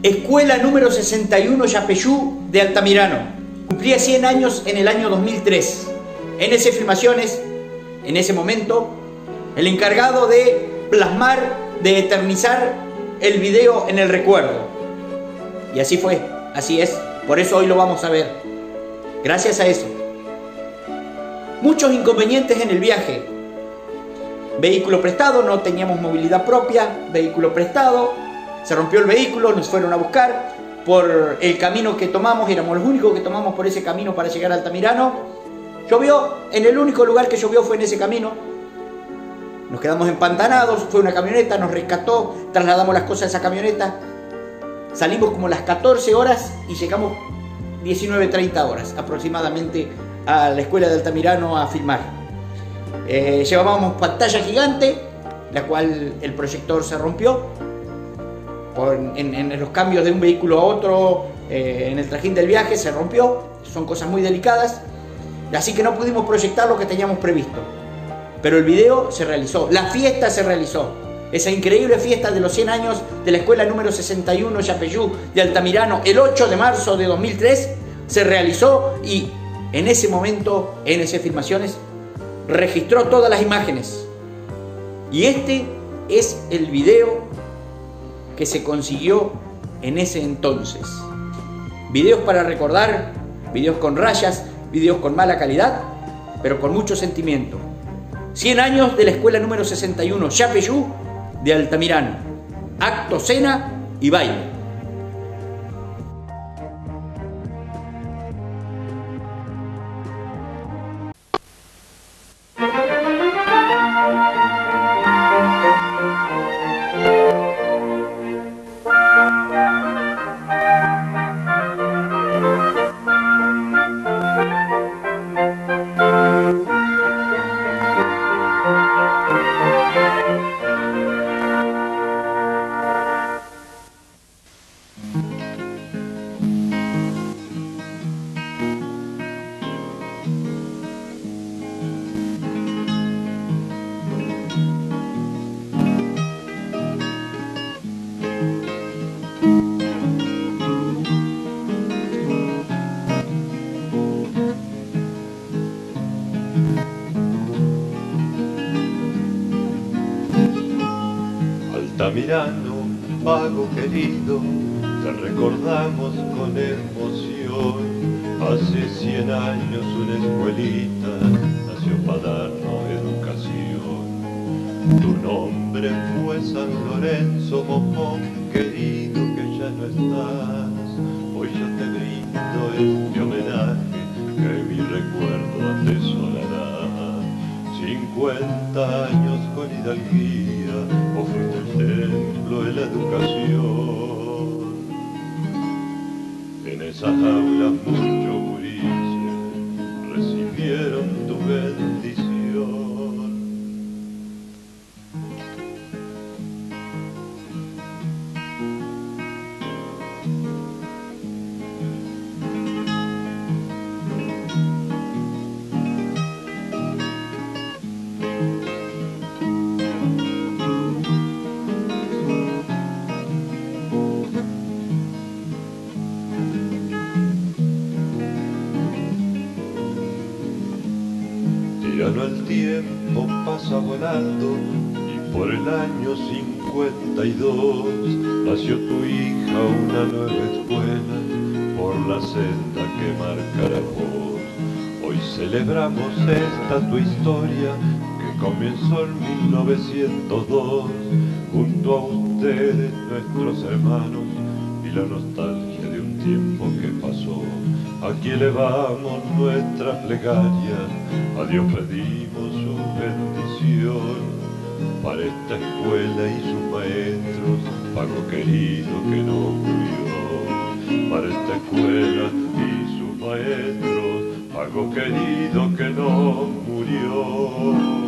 Escuela número 61 Yapeyú de Altamirano. Cumplía 100 años en el año 2003. NS Filmaciones, en ese momento, el encargado de plasmar, de eternizar el video en el recuerdo. Y así fue, así es. Por eso hoy lo vamos a ver. Gracias a eso. Muchos inconvenientes en el viaje. Vehículo prestado, no teníamos movilidad propia. Vehículo prestado, se rompió el vehículo, nos fueron a buscar. Por el camino que tomamos, éramos los únicos que tomamos por ese camino para llegar a Altamirano. Llovió, en el único lugar que llovió fue en ese camino. Nos quedamos empantanados, fue una camioneta, nos rescató, trasladamos las cosas a esa camioneta. Salimos como las 14 horas y llegamos 19:30 horas aproximadamente a la escuela de Altamirano a filmar. Llevábamos pantalla gigante, la cual el proyector se rompió en los cambios de un vehículo a otro, en el trajín del viaje se rompió. Son cosas muy delicadas, así que no pudimos proyectar lo que teníamos previsto. Pero el video se realizó, la fiesta se realizó. Esa increíble fiesta de los 100 años de la escuela número 61 Yapeyú de Altamirano, el 8 de marzo de 2003, se realizó y en ese momento NS Filmaciones registró todas las imágenes. Y este es el video que se consiguió en ese entonces. Videos para recordar, videos con rayas, videos con mala calidad, pero con mucho sentimiento. 100 años de la escuela número 61 Yapeyú de Altamirano. Acto, cena y baile. Altamirano, vago querido, te recordamos con emoción. Hace 100 años una escuelita nació para darnos educación. Tu nombre fue San Lorenzo, mojón querido, que ya no estás. Hoy yo te brindo este homenaje que mi recuerdo atesorará. 50 años con hidalguía, o fuiste el templo de la educación. En esas aulas muchos gurises recibieron tu bendición. Tirano el tiempo pasa volando y por el año 52 nació tu hija, una nueva escuela por la senda que marcará vos. Hoy celebramos esta tu historia que comenzó en 1902 junto a ustedes, nuestros hermanos, y la nostalgia de un tiempo que pasó. Aquí elevamos nuestra plegaria, a Dios pedimos su bendición para esta escuela y sus maestros, pago querido que no murió. Para esta escuela y sus maestros, pago querido que no murió.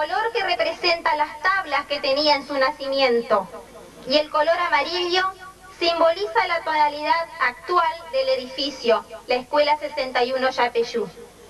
color que representa las tablas que tenía en su nacimiento, y el color amarillo simboliza la tonalidad actual del edificio, la Escuela 61 Yapeyú.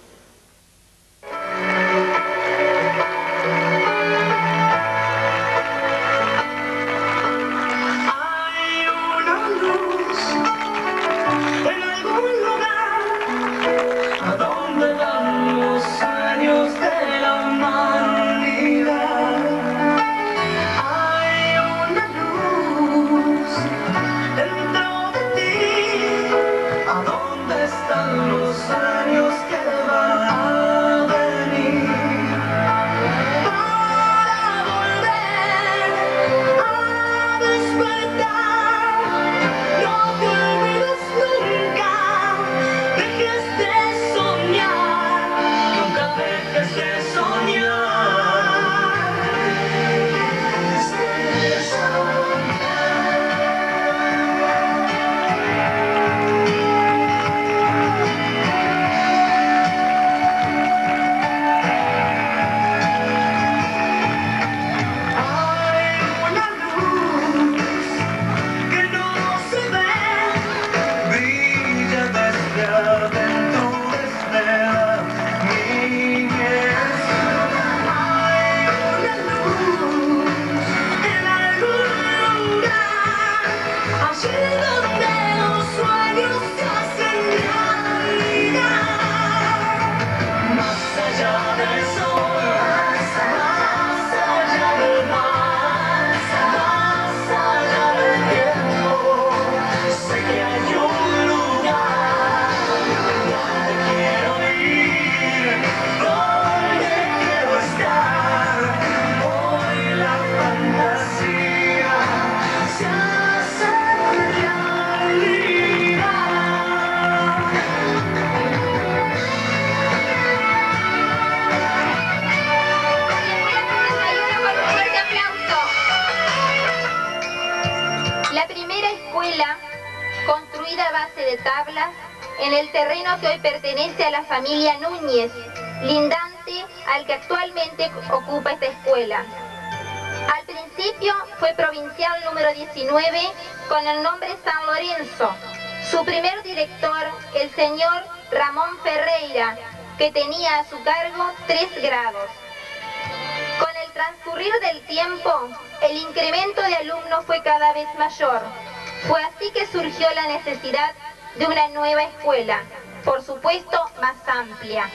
Construida a base de tablas en el terreno que hoy pertenece a la familia Núñez, lindante al que actualmente ocupa esta escuela. Al principio fue provincial número 19 con el nombre San Lorenzo. Su primer director, el señor Ramón Ferreira, que tenía a su cargo 3 grados. Con el transcurrir del tiempo, el incremento de alumnos fue cada vez mayor. Fue así que surgió la necesidad de una nueva escuela, por supuesto más amplia.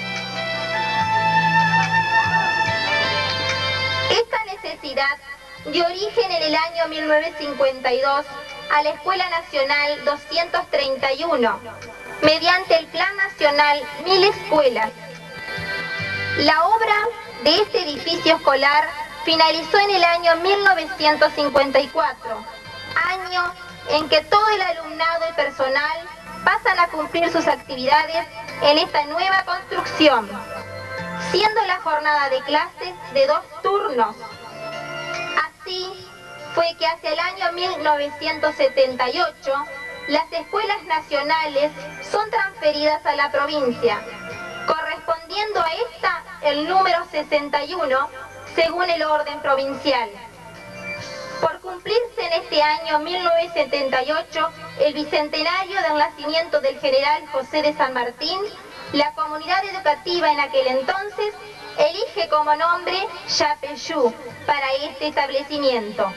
Esta necesidad dio origen en el año 1952 a la Escuela Nacional 231, mediante el Plan Nacional 1000 Escuelas. La obra de este edificio escolar finalizó en el año 1954, año en que todo el alumnado y personal pasan a cumplir sus actividades en esta nueva construcción, siendo la jornada de clases de 2 turnos. Así fue que hacia el año 1978 las escuelas nacionales son transferidas a la provincia, correspondiendo a esta el número 61 según el orden provincial. Por cumplirse en este año 1978 el bicentenario del nacimiento del general José de San Martín, la comunidad educativa en aquel entonces elige como nombre Yapeyú para este establecimiento.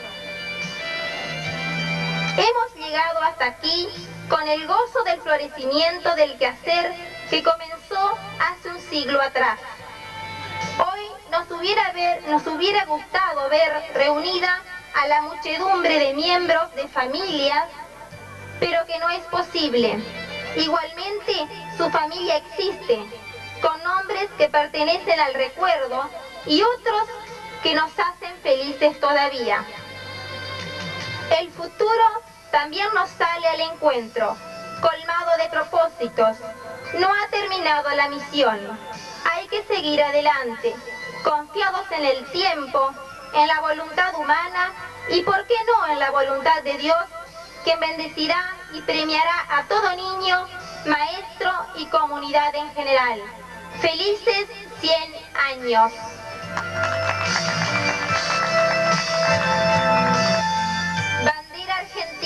Hemos llegado hasta aquí con el gozo del florecimiento del quehacer que comenzó hace un siglo atrás. Hoy nos hubiera gustado ver reunida a la muchedumbre de miembros de familias, pero que no es posible. Igualmente, su familia existe, con nombres que pertenecen al recuerdo y otros que nos hacen felices todavía. El futuro también nos sale al encuentro, colmado de propósitos. No ha terminado la misión. Hay que seguir adelante, confiados en el tiempo, en la voluntad humana y, ¿por qué no, en la voluntad de Dios, quien bendecirá y premiará a todo niño, maestro y comunidad en general. ¡Felices 100 años!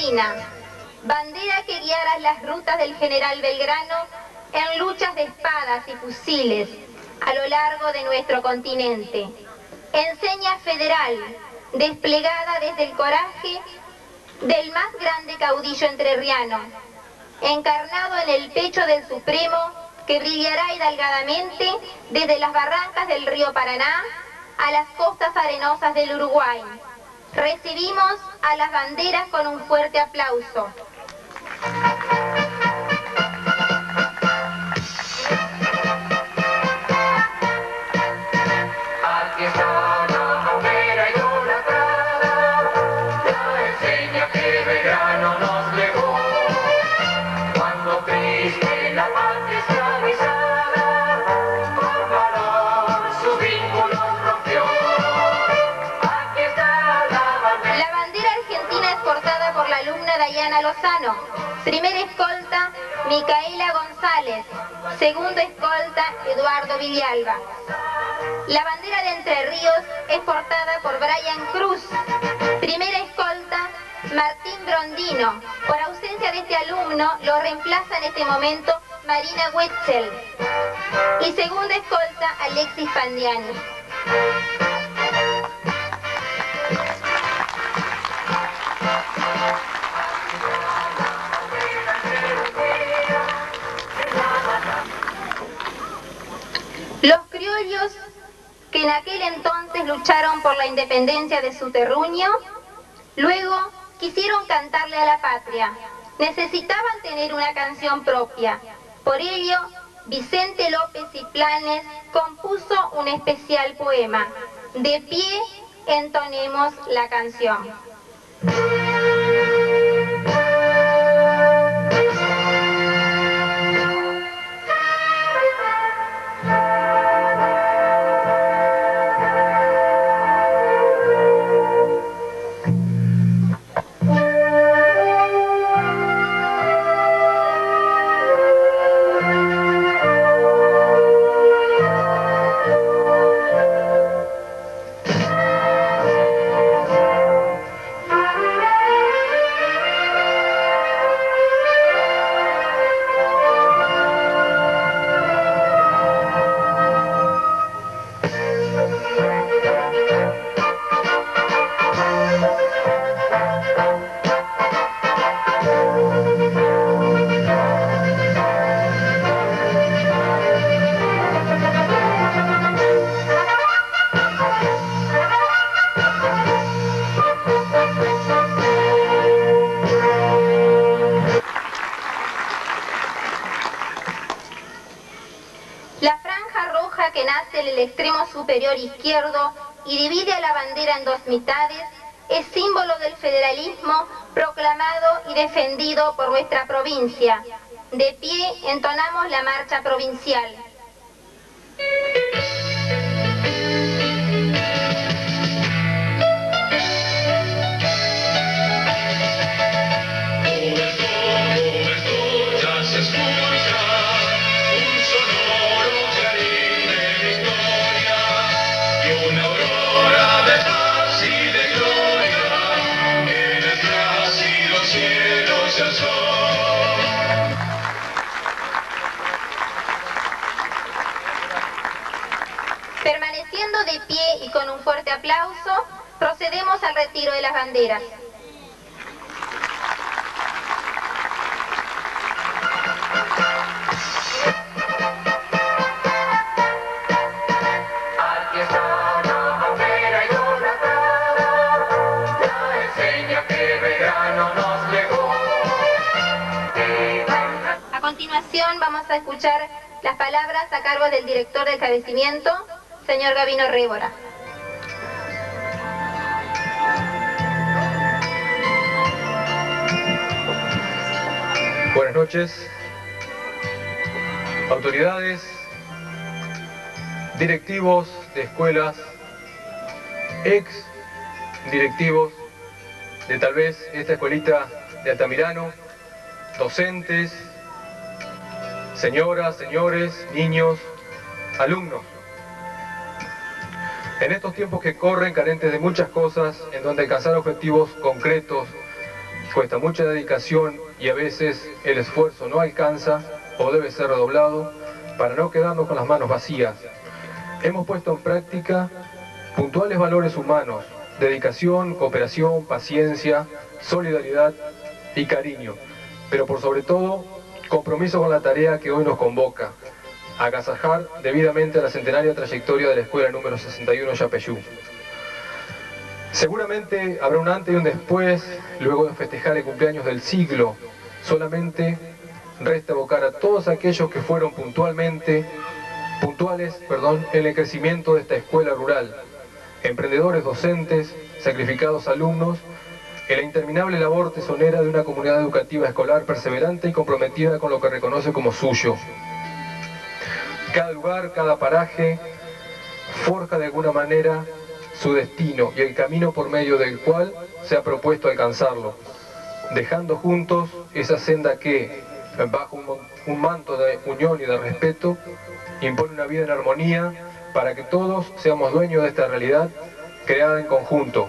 Argentina, bandera que guiara las rutas del general Belgrano en luchas de espadas y fusiles a lo largo de nuestro continente. Enseña federal, desplegada desde el coraje del más grande caudillo entrerriano, encarnado en el pecho del Supremo, que brillará hidalgadamente desde las barrancas del río Paraná a las costas arenosas del Uruguay. Recibimos a las banderas con un fuerte aplauso. Aquí está la bandera idolatrada, la enseña que Belgrano nos legó. Cuando triste la patria esclavizada, con valor sus vínculos rompió. Aquí está la bandera. La bandera argentina es portada por la alumna Dayana Lozano. Primera escolta, Micaela González. Segundo escolta, Eduardo Villalba. La bandera de Entre Ríos es portada por Brian Cruz. Primera escolta, Martín Brondino. Por ausencia de este alumno, lo reemplaza en este momento Marina Wetzel. Y segunda escolta, Alexis Pandiani. Los criollos que en aquel entonces lucharon por la independencia de su terruño, luego quisieron cantarle a la patria. Necesitaban tener una canción propia. Por ello, Vicente López y Planes compuso un especial poema. De pie, entonemos la canción. La franja roja que nace en el extremo superior izquierdo y divide a la bandera en dos mitades es símbolo del federalismo proclamado y defendido por nuestra provincia. De pie entonamos la marcha provincial. Permaneciendo de pie y con un fuerte aplauso, procedemos al retiro de las banderas. Aquí está la bandera idolatrada, la enseña que Belgrano nos legó. A continuación vamos a escuchar las palabras a cargo del director del cabecimiento, señor Gabino Rébora. Buenas noches, autoridades, directivos de escuelas, ex directivos de tal vez esta escuelita de Altamirano, docentes, señoras, señores, niños, alumnos. En estos tiempos que corren, carentes de muchas cosas, en donde alcanzar objetivos concretos Cuesta mucha dedicación y a veces el esfuerzo no alcanza o debe ser redoblado para no quedarnos con las manos vacías. Hemos puesto en práctica puntuales valores humanos: dedicación, cooperación, paciencia, solidaridad y cariño, pero por sobre todo, compromiso con la tarea que hoy nos convoca: agasajar debidamente la centenaria trayectoria de la escuela número 61 Yapeyú. Seguramente habrá un antes y un después, luego de festejar el cumpleaños del siglo. Solamente resta evocar a todos aquellos que fueron puntuales, en el crecimiento de esta escuela rural: emprendedores, docentes, sacrificados alumnos, en la interminable labor tesonera de una comunidad educativa escolar perseverante y comprometida con lo que reconoce como suyo. Cada lugar, cada paraje, forja de alguna manera su destino y el camino por medio del cual se ha propuesto alcanzarlo, dejando juntos esa senda que, bajo un manto de unión y de respeto, impone una vida en armonía para que todos seamos dueños de esta realidad creada en conjunto.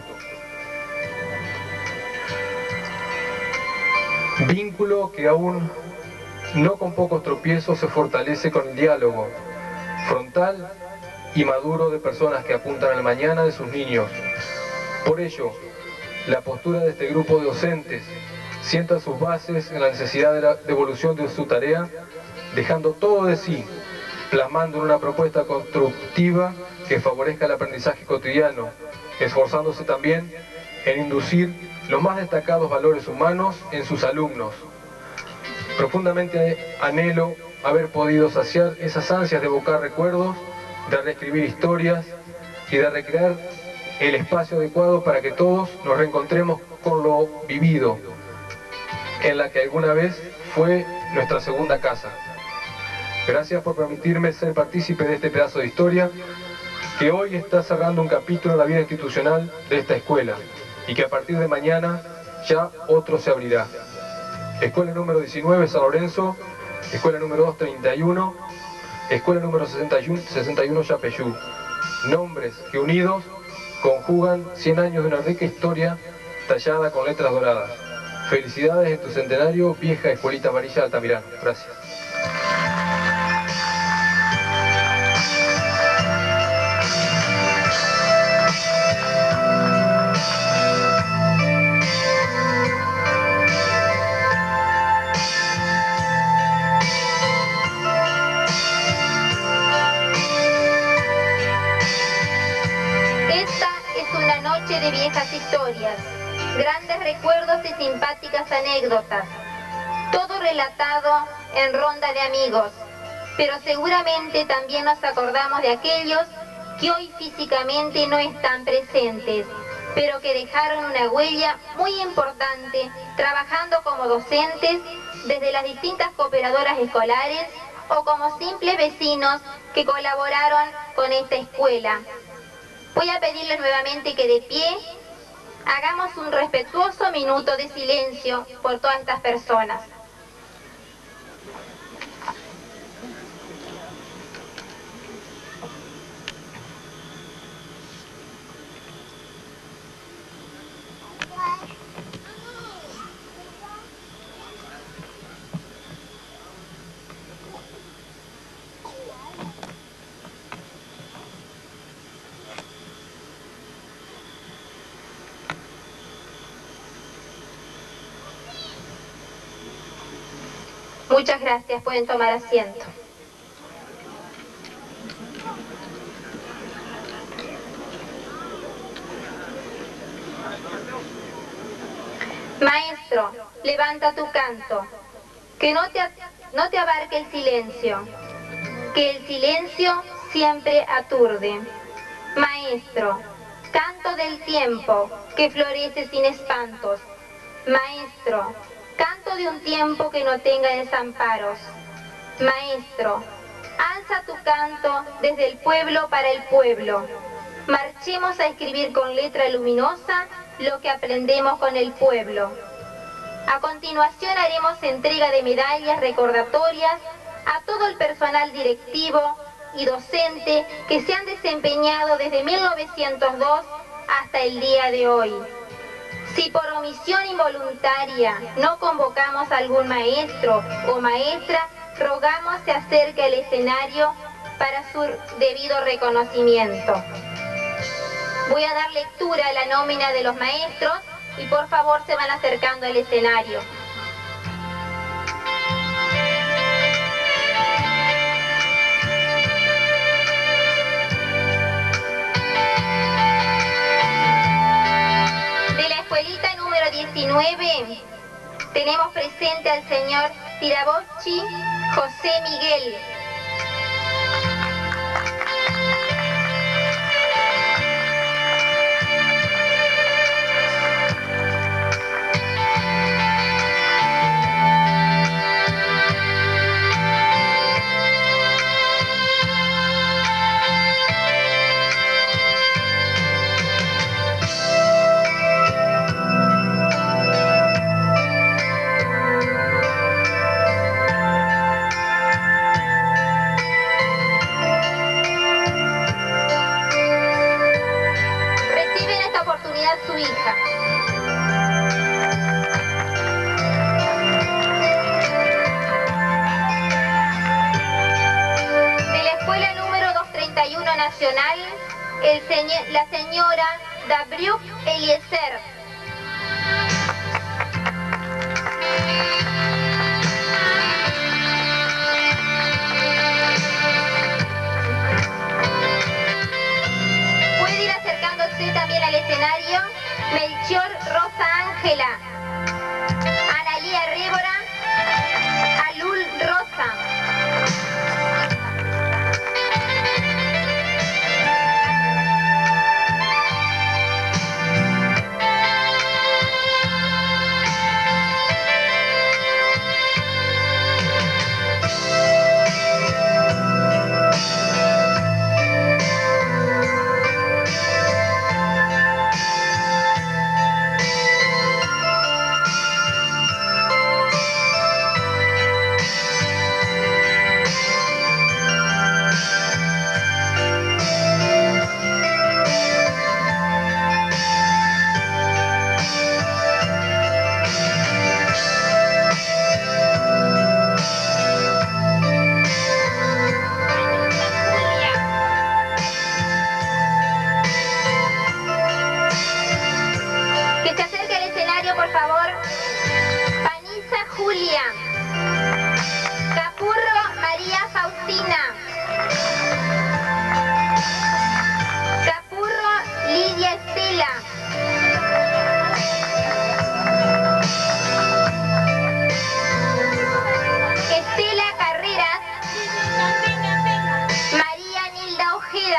Vínculo que aún no con pocos tropiezos se fortalece con el diálogo frontal y maduro de personas que apuntan al mañana de sus niños. Por ello, la postura de este grupo de docentes sienta sus bases en la necesidad de la devolución de su tarea, dejando todo de sí, plasmando en una propuesta constructiva que favorezca el aprendizaje cotidiano, esforzándose también en inducir los más destacados valores humanos en sus alumnos. Profundamente anhelo haber podido saciar esas ansias de evocar recuerdos, de reescribir historias y de recrear el espacio adecuado para que todos nos reencontremos con lo vivido, en la que alguna vez fue nuestra segunda casa. Gracias por permitirme ser partícipe de este pedazo de historia que hoy está cerrando un capítulo en la vida institucional de esta escuela y que a partir de mañana ya otro se abrirá. Escuela número 19 San Lorenzo, escuela número 231, escuela número 61 Yapeyú. Nombres que unidos conjugan 100 años de una rica historia tallada con letras doradas. Felicidades en tu centenario, vieja escuelita amarilla de Altamirano. Gracias. De viejas historias, grandes recuerdos y simpáticas anécdotas, todo relatado en ronda de amigos, pero seguramente también nos acordamos de aquellos que hoy físicamente no están presentes, pero que dejaron una huella muy importante trabajando como docentes desde las distintas cooperadoras escolares o como simples vecinos que colaboraron con esta escuela. Voy a pedirles nuevamente que de pie hagamos un respetuoso minuto de silencio por todas estas personas. Muchas gracias, pueden tomar asiento. Maestro, levanta tu canto, que no te abarque el silencio, que el silencio siempre aturde. Maestro, canto del tiempo, que florece sin espantos. Maestro, canto de un tiempo que no tenga desamparos. Maestro, alza tu canto desde el pueblo para el pueblo. Marchemos a escribir con letra luminosa lo que aprendemos con el pueblo. A continuación haremos entrega de medallas recordatorias a todo el personal directivo y docente que se han desempeñado desde 1902 hasta el día de hoy. Si por omisión involuntaria no convocamos a algún maestro o maestra, rogamos se acerque al escenario para su debido reconocimiento. Voy a dar lectura a la nómina de los maestros y por favor se van acercando al escenario. De la escuelita número 19 tenemos presente al señor Tiraboschi José Miguel. Su hija. De la escuela número 231 nacional, la señora Dabriuk Eliezer. Puede ir acercándose también al escenario Melchior Rosa Ángela, Analía Rébora, Alul Rosa. Por favor, Panisa Julia, Capurro María Faustina, Capurro Lidia Estela, Estela Carreras, María Nilda Ojeda.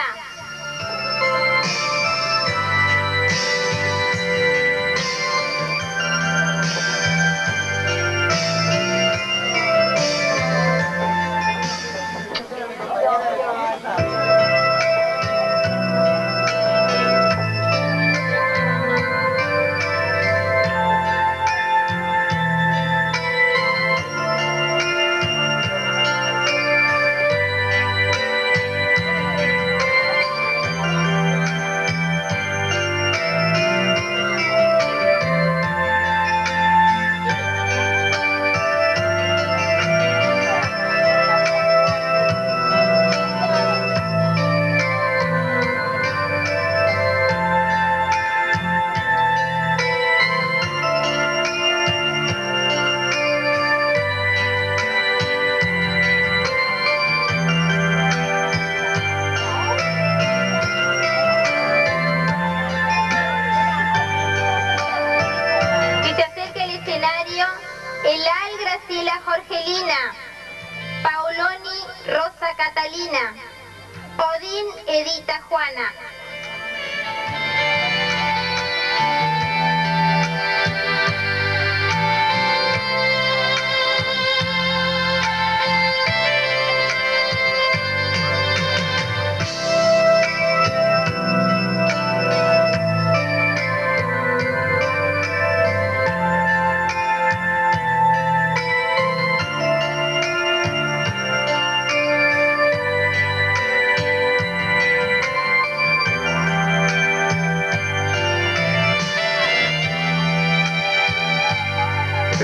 Elal Graciela Jorgelina, Paoloni Rosa Catalina, Odín Edita Juana.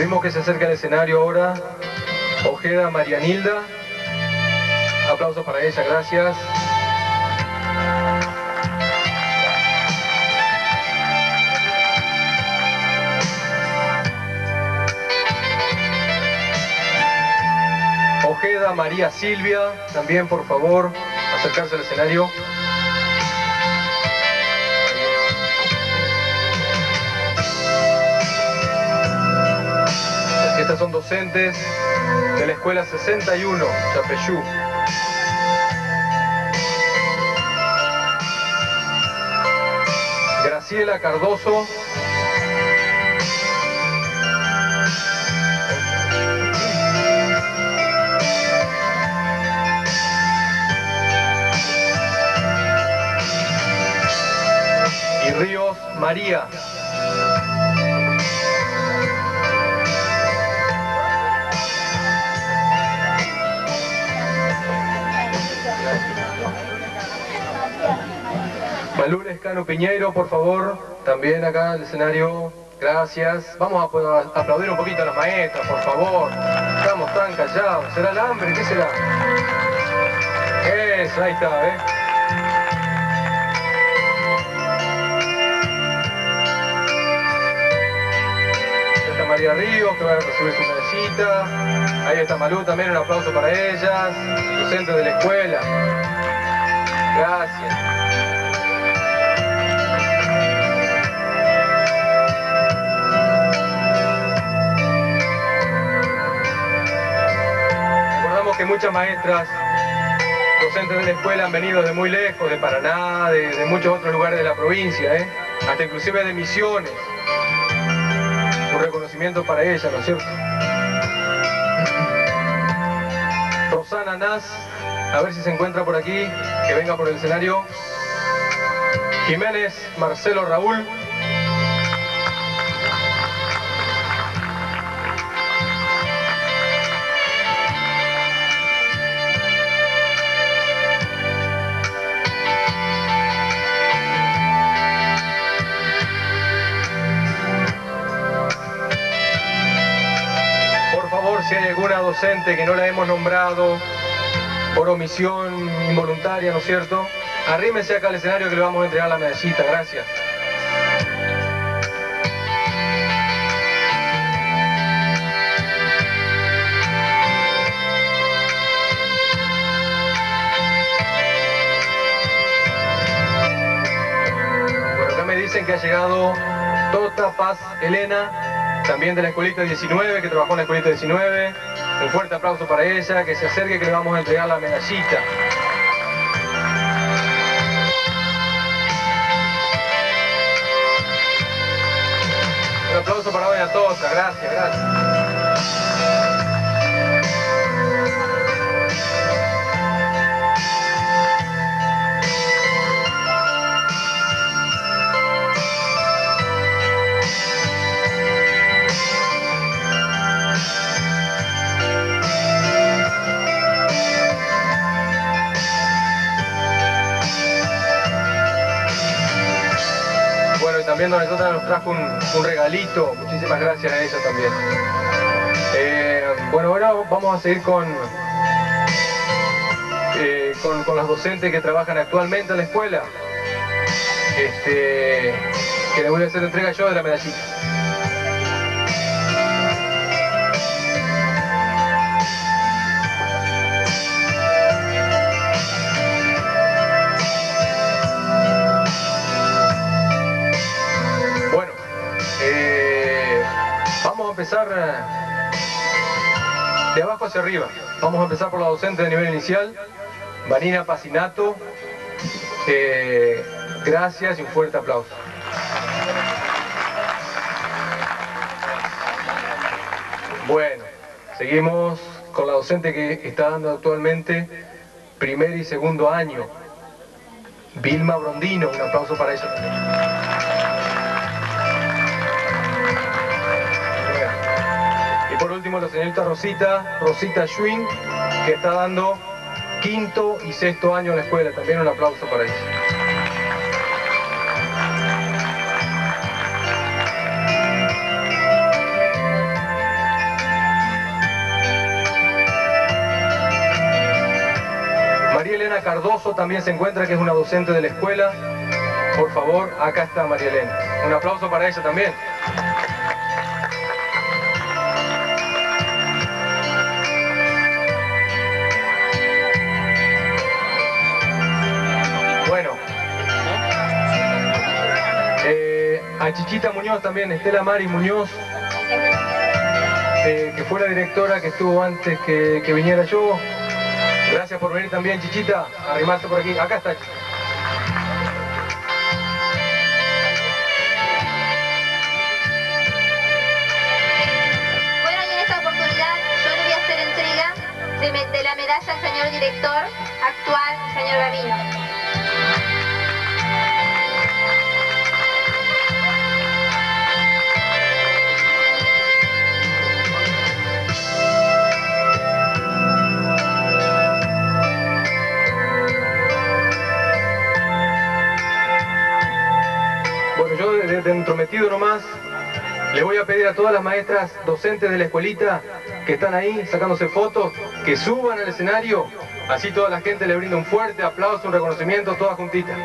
Pedimos que se acerque al escenario ahora Ojeda Marianilda. Aplausos para ella, gracias. Ojeda María Silvia, también por favor, acercarse al escenario. Estas son docentes de la Escuela 61, Yapeyú. Graciela Cardoso. Y Ríos María. Malú Lescano Piñeiro, por favor, también acá al escenario, gracias. Vamos a aplaudir un poquito a las maestras, por favor. Estamos tan callados. ¿Será el hambre? ¿Qué será? Eso, ahí está, ¿eh? Ahí está María Ríos, que va a recibir su medallita. Ahí está Malú, también un aplauso para ellas. Docentes de la escuela. Gracias. Que muchas maestras, docentes de la escuela han venido de muy lejos, de Paraná, de muchos otros lugares de la provincia, hasta inclusive de Misiones. Un reconocimiento para ellas, ¿no es cierto? Rosana Nas, a ver si se encuentra por aquí, que venga por el escenario. Jiménez Marcelo Raúl. Si hay alguna docente que no la hemos nombrado por omisión involuntaria, ¿no es cierto? Arrímese acá al escenario que le vamos a entregar la medallita, gracias. Bueno, acá me dicen que ha llegado Tota Paz Elena, también de la Escuelita 19, que trabajó en la Escuelita 19. Un fuerte aplauso para ella, que se acerque, que le vamos a entregar la medallita. Un aplauso para doña Tota, gracias, gracias. También doña Tota nos trajo un regalito, muchísimas gracias a ella también. Bueno, ahora vamos a seguir con las docentes que trabajan actualmente en la escuela, que les voy a hacer entrega yo de la medallita. Vamos a empezar de abajo hacia arriba. Vamos a empezar por la docente de nivel inicial, Vanina Pacinato. Gracias y un fuerte aplauso. Bueno, seguimos con la docente que está dando actualmente primer y segundo año, Vilma Brondino. Un aplauso para ella también. Y por último la señorita Rosita Schwinn, que está dando quinto y sexto año en la escuela. También un aplauso para ella. Cardoso también se encuentra, que es una docente de la escuela. Por favor, acá está María Elena. Un aplauso para ella también. Bueno. A Chichita Muñoz también, Estela Mari Muñoz, que fue la directora que estuvo antes que viniera yo. Gracias por venir también, Chichita, arrimarse por aquí. Acá está. Bueno, y en esta oportunidad yo le voy a hacer entrega de la medalla al señor director actual, señor Gavino. Bueno, yo de entrometido nomás, le voy a pedir a todas las maestras docentes de la escuelita que están ahí sacándose fotos, que suban al escenario, así toda la gente le brinda un fuerte aplauso, un reconocimiento, todas juntitas.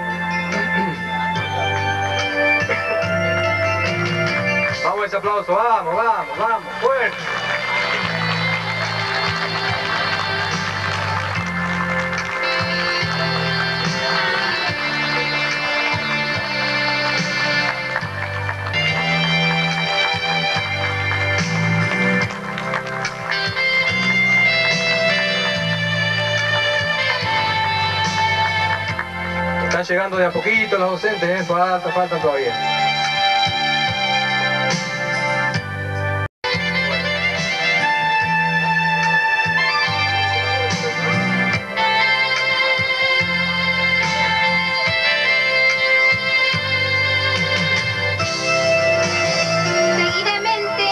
Vamos a ese aplauso, vamos, vamos, vamos, fuerte. Están llegando de a poquito los docentes, faltan todavía. Seguidamente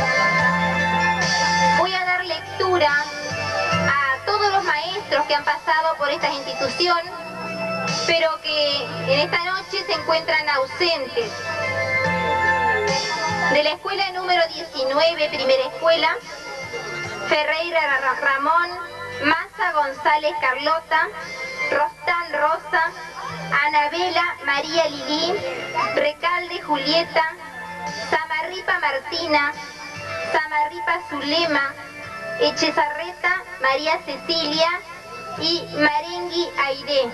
voy a dar lectura a todos los maestros que han pasado por esta institución, pero que en esta noche se encuentran ausentes. De la escuela número 19, primera escuela, Ferreira Ramón, Maza González Carlota, Rostán Rosa, Anabela María Lili, Recalde Julieta, Samarripa Martina, Samarripa Zulema, Echezarreta María Cecilia y Marengui Aide.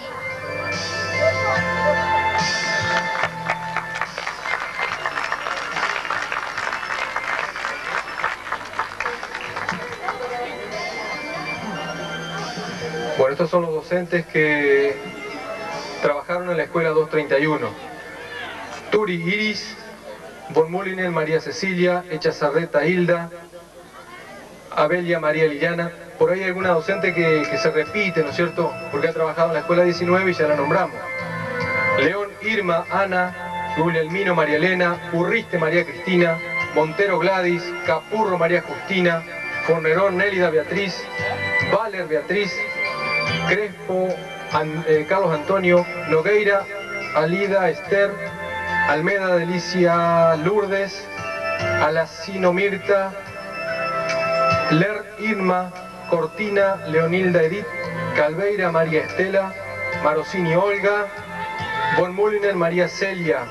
Bueno, estos son los docentes que trabajaron en la escuela 231. Turi Iris, Von Mulliner María Cecilia, Echazarreta Hilda, Abelia María Liliana. Por ahí hay alguna docente que se repite, ¿no es cierto? Porque ha trabajado en la escuela 19 y ya la nombramos. León Irma Ana, Guglielmino María Elena, Urriste María Cristina, Montero Gladys, Capurro María Justina, Fornerón Nélida Beatriz, Valer Beatriz, Crespo Carlos Antonio, Nogueira Alida Esther, Almeda Delicia Lourdes, Alacino Mirta, Ler Irma, Cortina Leonilda Edith, Calveira María Estela, Marosini Olga, Von Mulliner María Celia.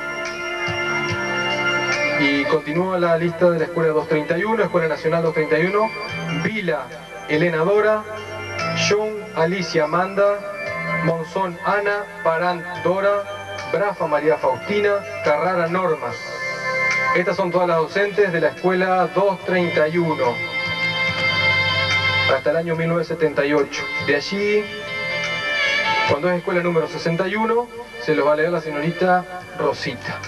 Y continúa la lista de la Escuela 231, Escuela Nacional 231, Vila Elena Dora, John Alicia Amanda, Monzón Ana, Parant Dora, Brafa María Faustina, Carrara Norma. Estas son todas las docentes de la Escuela 231. Hasta el año 1978. De allí, cuando es escuela número 61, se los va a leer la señorita Rosita.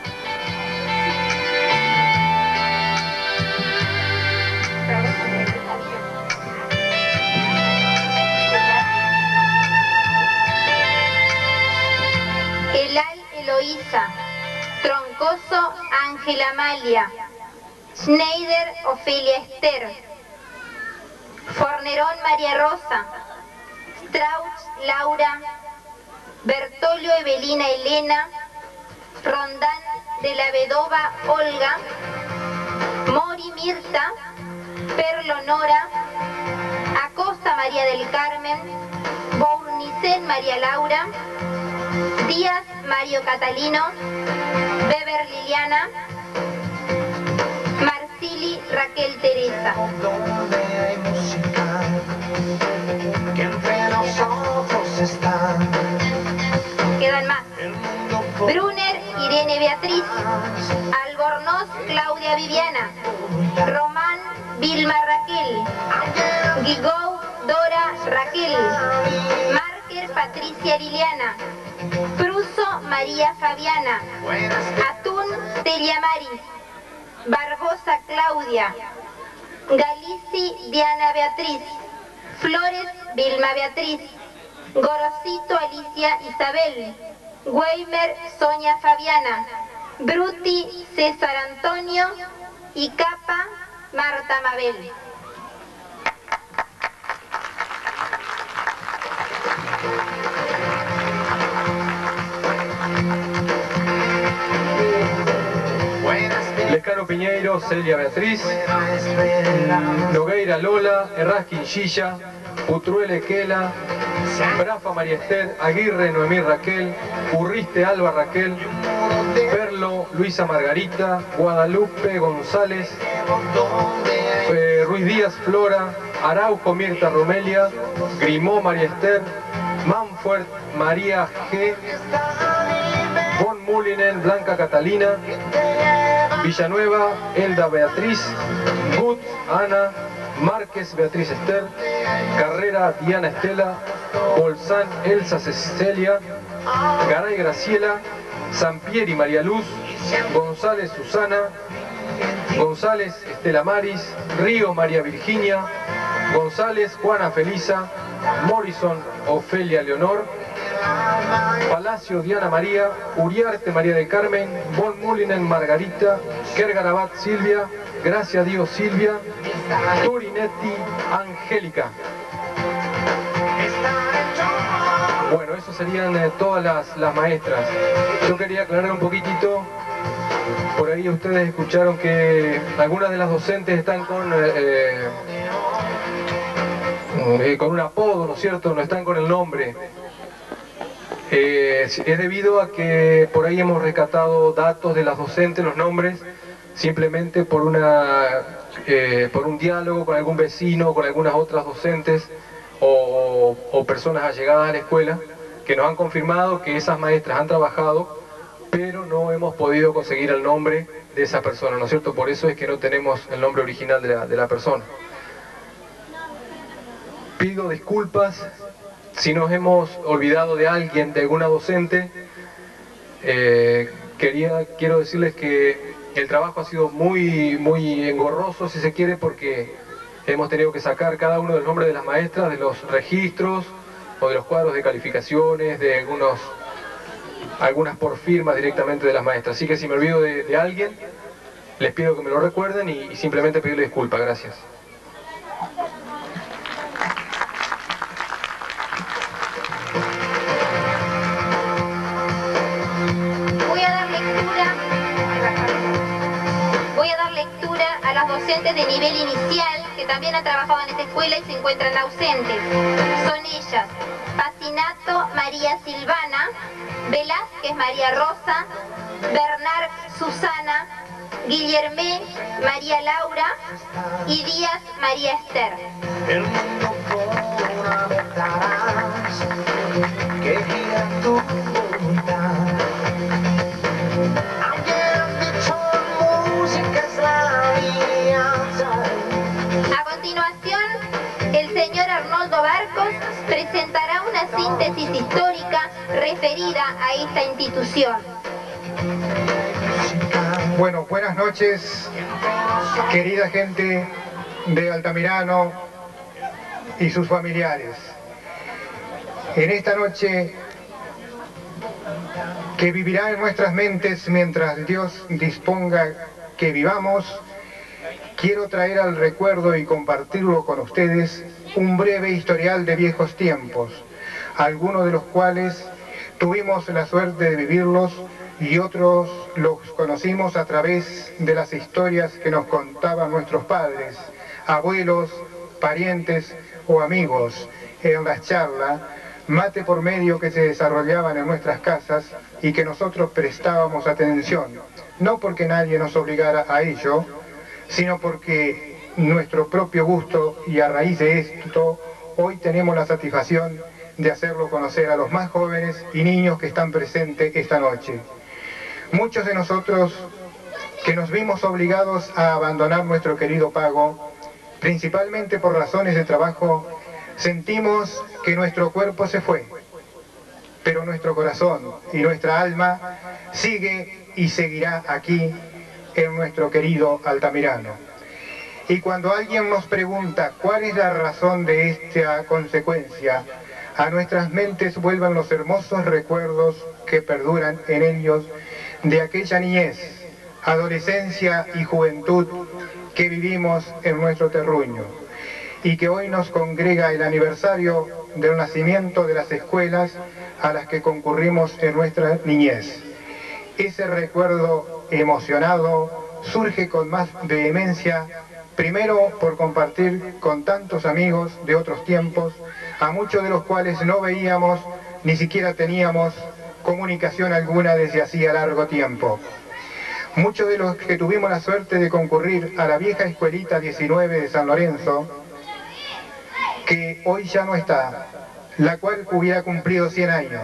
Elal Eloísa, Troncoso Ángela Amalia, Schneider Ofelia Esther, Fornerón María Rosa, Strauch Laura, Bertolio Evelina Elena, Rondán de la Vedova Olga, Mori Mirta, Perlo Nora, Acosta María del Carmen, Bourne Magnicén María Laura, Díaz Mario Catalino, Weber Liliana, Marcili Raquel Teresa. Donde hay música que entre nosotros está. Quedan más. Brunner Irene Beatriz, Albornoz Claudia Viviana, Román Vilma Raquel, Guigou Dora Raquel, Marker Patricia Liliana, Pruso María Fabiana, Atún Celia Maris, Barbosa Claudia, Galici Diana Beatriz, Flores Vilma Beatriz, Gorosito Alicia Isabel, Weimer Sonia Fabiana, Bruti César Antonio y Capa Marta Mabel. Lescano Piñeiro, Celia Beatriz, Nogueira Lola, Errasquín Gilla, Putruele Kela, Brafa María Esther, Aguirre Noemí Raquel, Urriste Alba Raquel, Perlo Luisa Margarita, Guadalupe González, Ruiz Díaz Flora, Araujo Mirta Romelia, Grimó María Esther, Manfort María G, Von Mulinen Blanca Catalina, Villanueva Elda Beatriz, Gut Ana, Márquez Beatriz Esther, Carrera Diana Estela, Bolsán Elsa Cecilia, Garay Graciela, Sampieri María Luz, González Susana, González Estela Maris, Ríos María Virginia, González Juana Felisa, Morrison Ofelia Leonor, Palacio Diana María, Uriarte María del Carmen, Von Mulinen Margarita, Kergarabat Silvia, Gracia Dios Silvia, Turinetti Angélica. Bueno, eso serían todas las maestras. Yo quería aclarar un poquitito, por ahí ustedes escucharon que algunas de las docentes están con un apodo, ¿no es cierto? No están con el nombre. Es debido a que por ahí hemos rescatado datos de las docentes, los nombres, simplemente por un diálogo con algún vecino, con algunas otras docentes o personas allegadas a la escuela, que nos han confirmado que esas maestras han trabajado, pero no hemos podido conseguir el nombre de esa persona, ¿no es cierto? Por eso es que no tenemos el nombre original de la persona. Pido disculpas si nos hemos olvidado de alguien, de alguna docente. Quiero decirles que el trabajo ha sido muy engorroso, si se quiere, porque hemos tenido que sacar cada uno de los nombres de las maestras de los registros o de los cuadros de calificaciones, de algunas por firmas directamente de las maestras. Así que si me olvido de alguien, les pido que me lo recuerden y simplemente pedirle disculpas. Gracias. Docentes de nivel inicial que también han trabajado en esta escuela y se encuentran ausentes. Son ellas: Pacinato María Silvana, Velázquez María Rosa, Bernard Susana, Guillermé María Laura y Díaz María Esther. El mundo por una vez darás, que gira tu voluntad. A continuación, el señor Arnoldo Barcos presentará una síntesis histórica referida a esta institución. Bueno, buenas noches, querida gente de Altamirano y sus familiares. En esta noche que vivirá en nuestras mentes mientras Dios disponga que vivamos, quiero traer al recuerdo y compartirlo con ustedes un breve historial de viejos tiempos, algunos de los cuales tuvimos la suerte de vivirlos y otros los conocimos a través de las historias que nos contaban nuestros padres, abuelos, parientes o amigos en las charlas mate por medio que se desarrollaban en nuestras casas y que nosotros prestábamos atención, no porque nadie nos obligara a ello, sino porque nuestro propio gusto, y a raíz de esto, hoy tenemos la satisfacción de hacerlo conocer a los más jóvenes y niños que están presentes esta noche. Muchos de nosotros que nos vimos obligados a abandonar nuestro querido pago, principalmente por razones de trabajo, sentimos que nuestro cuerpo se fue, pero nuestro corazón y nuestra alma sigue y seguirá aquí en nuestro querido Altamirano. Y cuando alguien nos pregunta cuál es la razón de esta consecuencia, a nuestras mentes vuelvan los hermosos recuerdos que perduran en ellos de aquella niñez, adolescencia y juventud que vivimos en nuestro terruño, y que hoy nos congrega el aniversario del nacimiento de las escuelas a las que concurrimos en nuestra niñez. Ese recuerdo emocionado surge con más vehemencia, primero por compartir con tantos amigos de otros tiempos, a muchos de los cuales no veíamos ni siquiera teníamos comunicación alguna desde hacía largo tiempo. Muchos de los que tuvimos la suerte de concurrir a la vieja escuelita 19 de San Lorenzo, que hoy ya no está, la cual hubiera cumplido 100 años.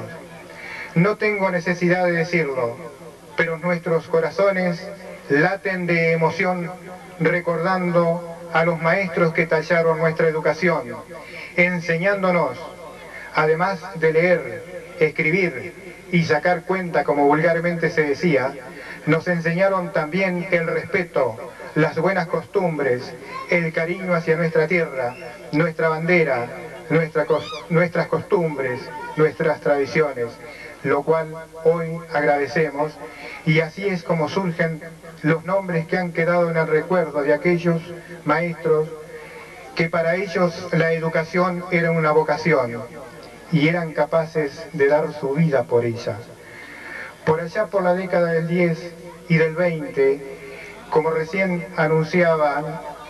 No tengo necesidad de decirlo, pero nuestros corazones laten de emoción recordando a los maestros que tallaron nuestra educación, enseñándonos, además de leer, escribir y sacar cuenta, como vulgarmente se decía, nos enseñaron también el respeto, las buenas costumbres, el cariño hacia nuestra tierra, nuestra bandera, nuestras costumbres, nuestras tradiciones, lo cual hoy agradecemos, y así es como surgen los nombres que han quedado en el recuerdo de aquellos maestros que para ellos la educación era una vocación y eran capaces de dar su vida por ella. Por allá por la década del 10 y del 20, como recién anunciaban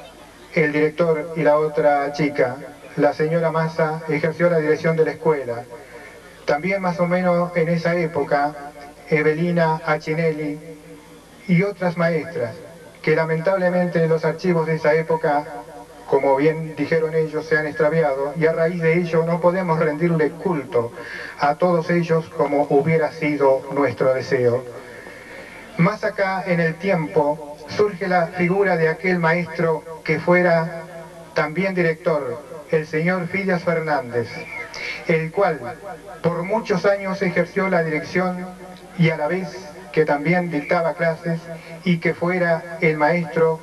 el director y la otra chica, la señora Massa ejerció la dirección de la escuela. También más o menos en esa época, Evelina Achinelli y otras maestras, que lamentablemente los archivos de esa época, como bien dijeron ellos, se han extraviado, y a raíz de ello no podemos rendirle culto a todos ellos como hubiera sido nuestro deseo. Más acá en el tiempo surge la figura de aquel maestro que fuera también director, el señor Fidias Fernández, el cual por muchos años ejerció la dirección y a la vez que también dictaba clases, y que fuera el maestro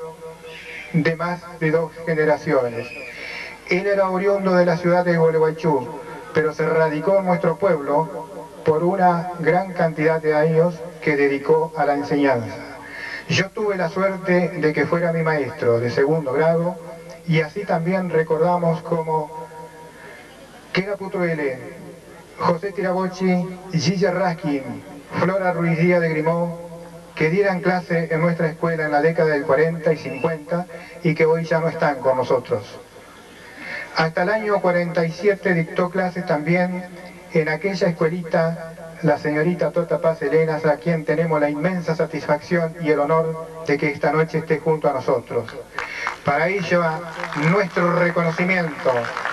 de más de 2 generaciones. Él era oriundo de la ciudad de Gualeguaychú, pero se radicó en nuestro pueblo por una gran cantidad de años que dedicó a la enseñanza. Yo tuve la suerte de que fuera mi maestro de 2º grado, y así también recordamos como Kera Putuele, José Tirabochi, Gigi Raskin, Flora Ruiz Díaz de Grimó, que dieran clase en nuestra escuela en la década del 40 y 50 y que hoy ya no están con nosotros. Hasta el año 47 dictó clases también en aquella escuelita la señorita Tota Paz Elenas, a quien tenemos la inmensa satisfacción y el honor de que esta noche esté junto a nosotros. Para ello, nuestro reconocimiento.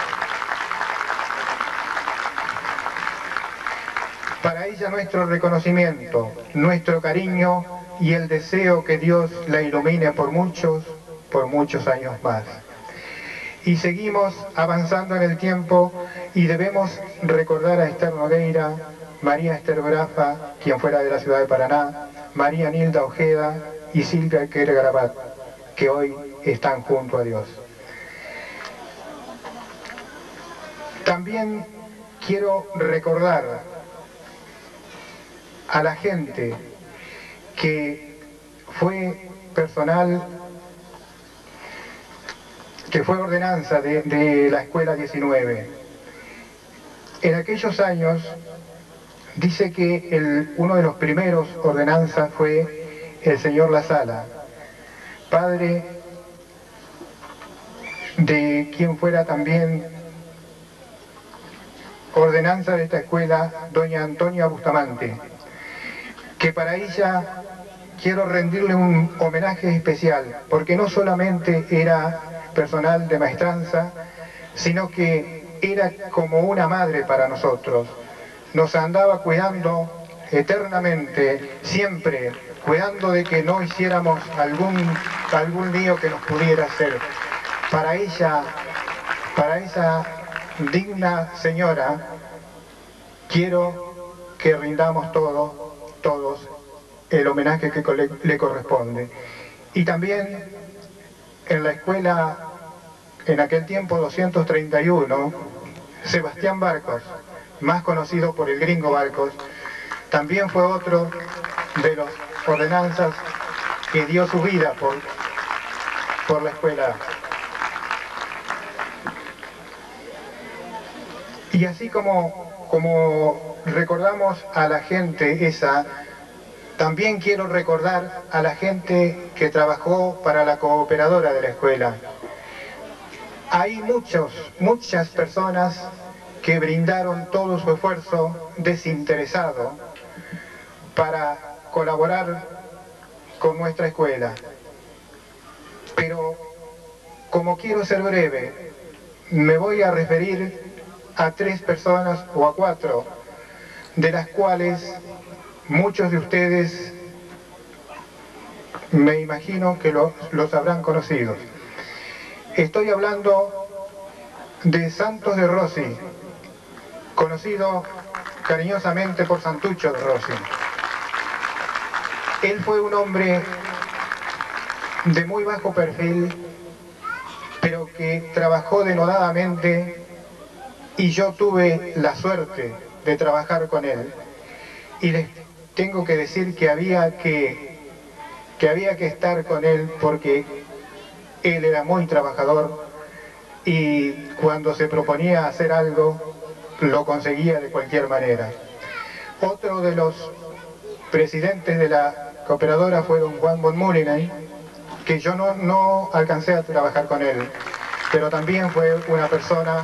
Para ella nuestro reconocimiento, nuestro cariño y el deseo que Dios la ilumine por muchos años más. Y seguimos avanzando en el tiempo y debemos recordar a Esther Nogueira, María Esther Brafa, quien fuera de la ciudad de Paraná, María Nilda Ojeda y Silvia Quere Garabat, que hoy están junto a Dios. También quiero recordar a la gente que fue personal, que fue ordenanza de la escuela 19. En aquellos años dice que uno de los primeros ordenanzas fue el señor La Sala, padre de quien fuera también ordenanza de esta escuela, doña Antonia Bustamante, que para ella quiero rendirle un homenaje especial, porque no solamente era personal de maestranza, sino que era como una madre para nosotros. Nos andaba cuidando eternamente, siempre, cuidando de que no hiciéramos algún lío que nos pudiera hacer. Para ella, para esa digna señora, quiero que rindamos todos el homenaje que le corresponde. Y también en la escuela, en aquel tiempo 231, Sebastián Barcos, más conocido por el Gringo Barcos, también fue otro de los ordenanzas que dio su vida por la escuela. Y así como recordamos a la gente esa, también quiero recordar a la gente que trabajó para la cooperadora de la escuela. Hay muchas personas que brindaron todo su esfuerzo desinteresado para colaborar con nuestra escuela. Pero como quiero ser breve, me voy a referir a 3 personas o a 4, de las cuales muchos de ustedes me imagino que los habrán conocido. Estoy hablando de Santos de Rossi, conocido cariñosamente por Santucho de Rossi. Él fue un hombre de muy bajo perfil, pero que trabajó denodadamente, y yo tuve la suerte de trabajar con él. Y les tengo que decir que había que estar con él, porque él era muy trabajador y cuando se proponía hacer algo, lo conseguía de cualquier manera. Otro de los presidentes de la cooperadora fue don Juan von Mulinen, que yo no alcancé a trabajar con él, pero también fue una persona.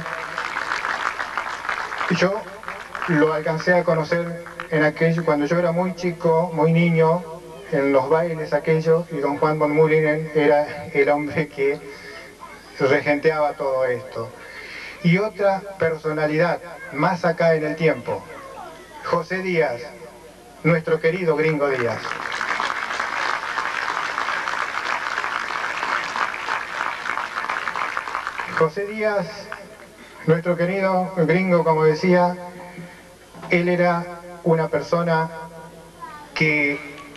Yo lo alcancé a conocer cuando yo era muy chico, muy niño, en los bailes aquellos, y don Juan von Mulinen era el hombre que regenteaba todo esto. Y otra personalidad, más acá en el tiempo, José Díaz, nuestro querido Gringo Díaz. José Díaz, nuestro querido Gringo, como decía, él era una persona que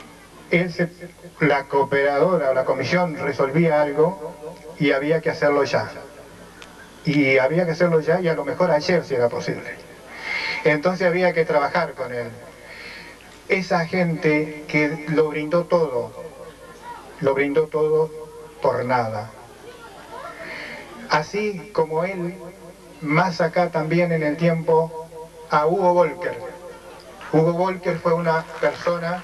la cooperadora o la comisión resolvía algo y había que hacerlo ya. Y había que hacerlo ya, y a lo mejor ayer si era posible. Entonces había que trabajar con él. Esa gente que lo brindó todo por nada. Así como él, más acá también en el tiempo, a Hugo Volker. Hugo Volker fue una persona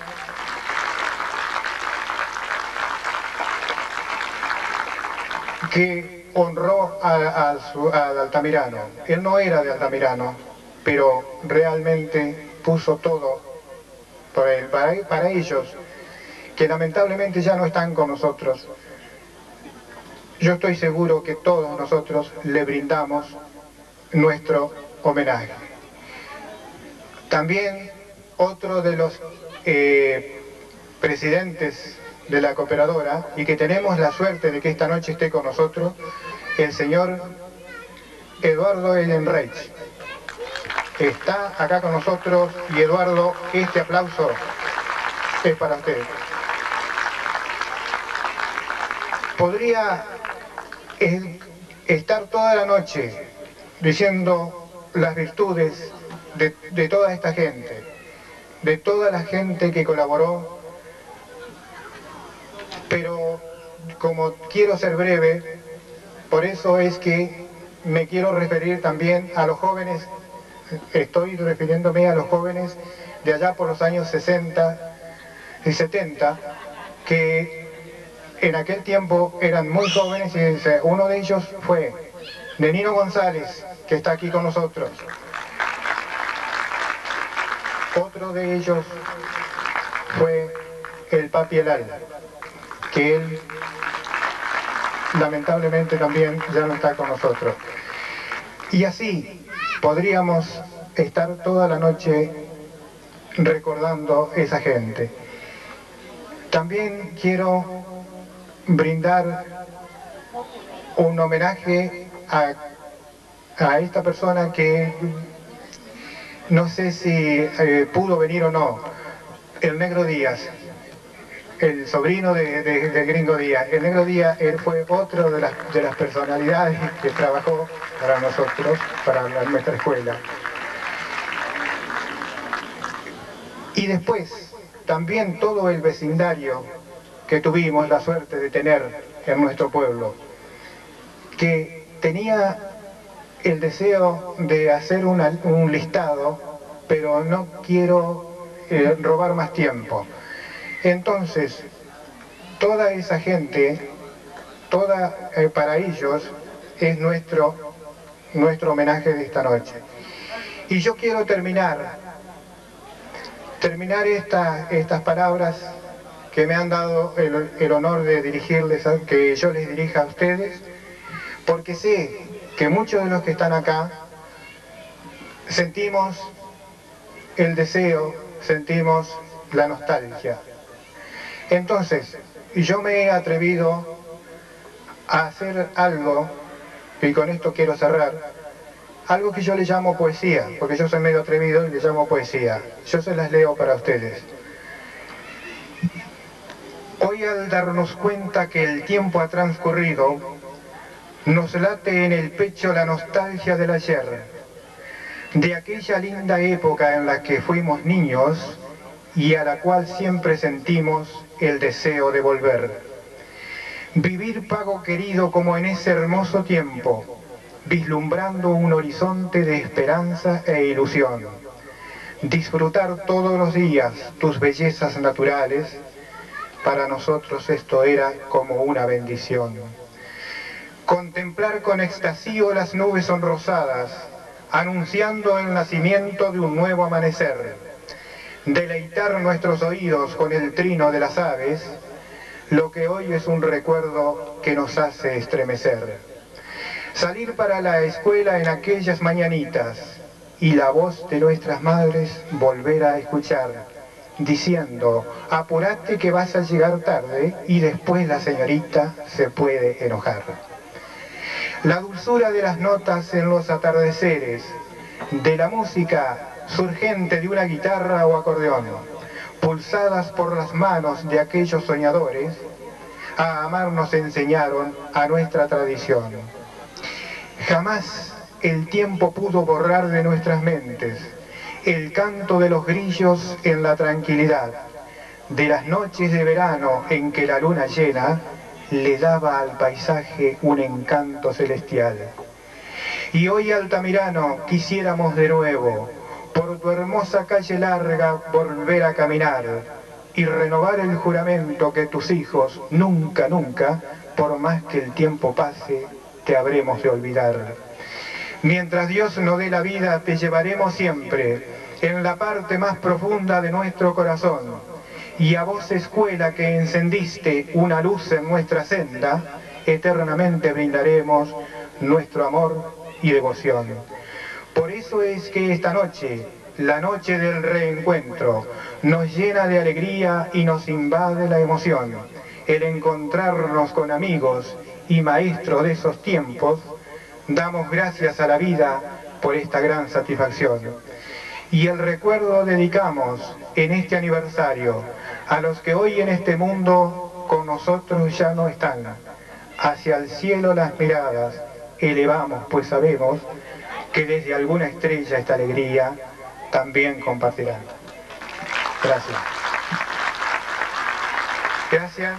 que honró al Altamirano. Él no era de Altamirano, pero realmente puso todo para ellos, que lamentablemente ya no están con nosotros. Yo estoy seguro que todos nosotros le brindamos nuestro homenaje. También otro de los presidentes de la cooperadora, y que tenemos la suerte de que esta noche esté con nosotros, el señor Eduardo Ehrenreich. Está acá con nosotros, y Eduardo, este aplauso es para usted. Podría estar toda la noche diciendo las virtudes de toda esta gente, de toda la gente que colaboró, pero como quiero ser breve, por eso es que me quiero referir también a los jóvenes. Estoy refiriéndome a los jóvenes de allá por los años 60 y 70, que en aquel tiempo eran muy jóvenes, y uno de ellos fue Nenino González, que está aquí con nosotros. Otro de ellos fue el Papi Elal, que él lamentablemente también ya no está con nosotros. Y así podríamos estar toda la noche recordando esa gente. También quiero brindar un homenaje a esta persona que no sé si pudo venir o no, el Negro Díaz, el sobrino de Gringo Díaz. El Negro Díaz, él fue otro de las personalidades que trabajó para nosotros, para nuestra escuela. Y después, también todo el vecindario que tuvimos la suerte de tener en nuestro pueblo, que tenía el deseo de hacer un listado, pero no quiero robar más tiempo. Entonces, toda esa gente, para ellos es nuestro homenaje de esta noche. Y yo quiero terminar estas palabras que me han dado el honor de dirigirles, que yo les dirija a ustedes, porque sé que muchos de los que están acá sentimos el deseo, sentimos la nostalgia. Entonces, yo me he atrevido a hacer algo, y con esto quiero cerrar, algo que yo le llamo poesía, porque yo soy medio atrevido y le llamo poesía. Yo se las leo para ustedes. Hoy, al darnos cuenta que el tiempo ha transcurrido, nos late en el pecho la nostalgia del ayer, de aquella linda época en la que fuimos niños y a la cual siempre sentimos el deseo de volver. Vivir, pago querido, como en ese hermoso tiempo, vislumbrando un horizonte de esperanza e ilusión. Disfrutar todos los días tus bellezas naturales, para nosotros esto era como una bendición. Contemplar con extasío las nubes sonrosadas, anunciando el nacimiento de un nuevo amanecer. Deleitar nuestros oídos con el trino de las aves, lo que hoy es un recuerdo que nos hace estremecer. Salir para la escuela en aquellas mañanitas y la voz de nuestras madres volver a escuchar, diciendo: apurate que vas a llegar tarde y después la señorita se puede enojar. La dulzura de las notas en los atardeceres, de la música surgente de una guitarra o acordeón, pulsadas por las manos de aquellos soñadores, a amar nos enseñaron a nuestra tradición. Jamás el tiempo pudo borrar de nuestras mentes el canto de los grillos en la tranquilidad, de las noches de verano en que la luna llena le daba al paisaje un encanto celestial. Y hoy, Altamirano, quisiéramos de nuevo, por tu hermosa calle larga, volver a caminar y renovar el juramento que tus hijos nunca, nunca, por más que el tiempo pase, te habremos de olvidar. Mientras Dios nos dé la vida, te llevaremos siempre en la parte más profunda de nuestro corazón. Y a vos, escuela, que encendiste una luz en nuestra senda, eternamente brindaremos nuestro amor y devoción. Por eso es que esta noche, la noche del reencuentro, nos llena de alegría y nos invade la emoción. El encontrarnos con amigos y maestros de esos tiempos, damos gracias a la vida por esta gran satisfacción. Y el recuerdo dedicamos en este aniversario a los que hoy en este mundo con nosotros ya no están. Hacia el cielo las miradas elevamos, pues sabemos que desde alguna estrella esta alegría también compartirán. Gracias. Gracias.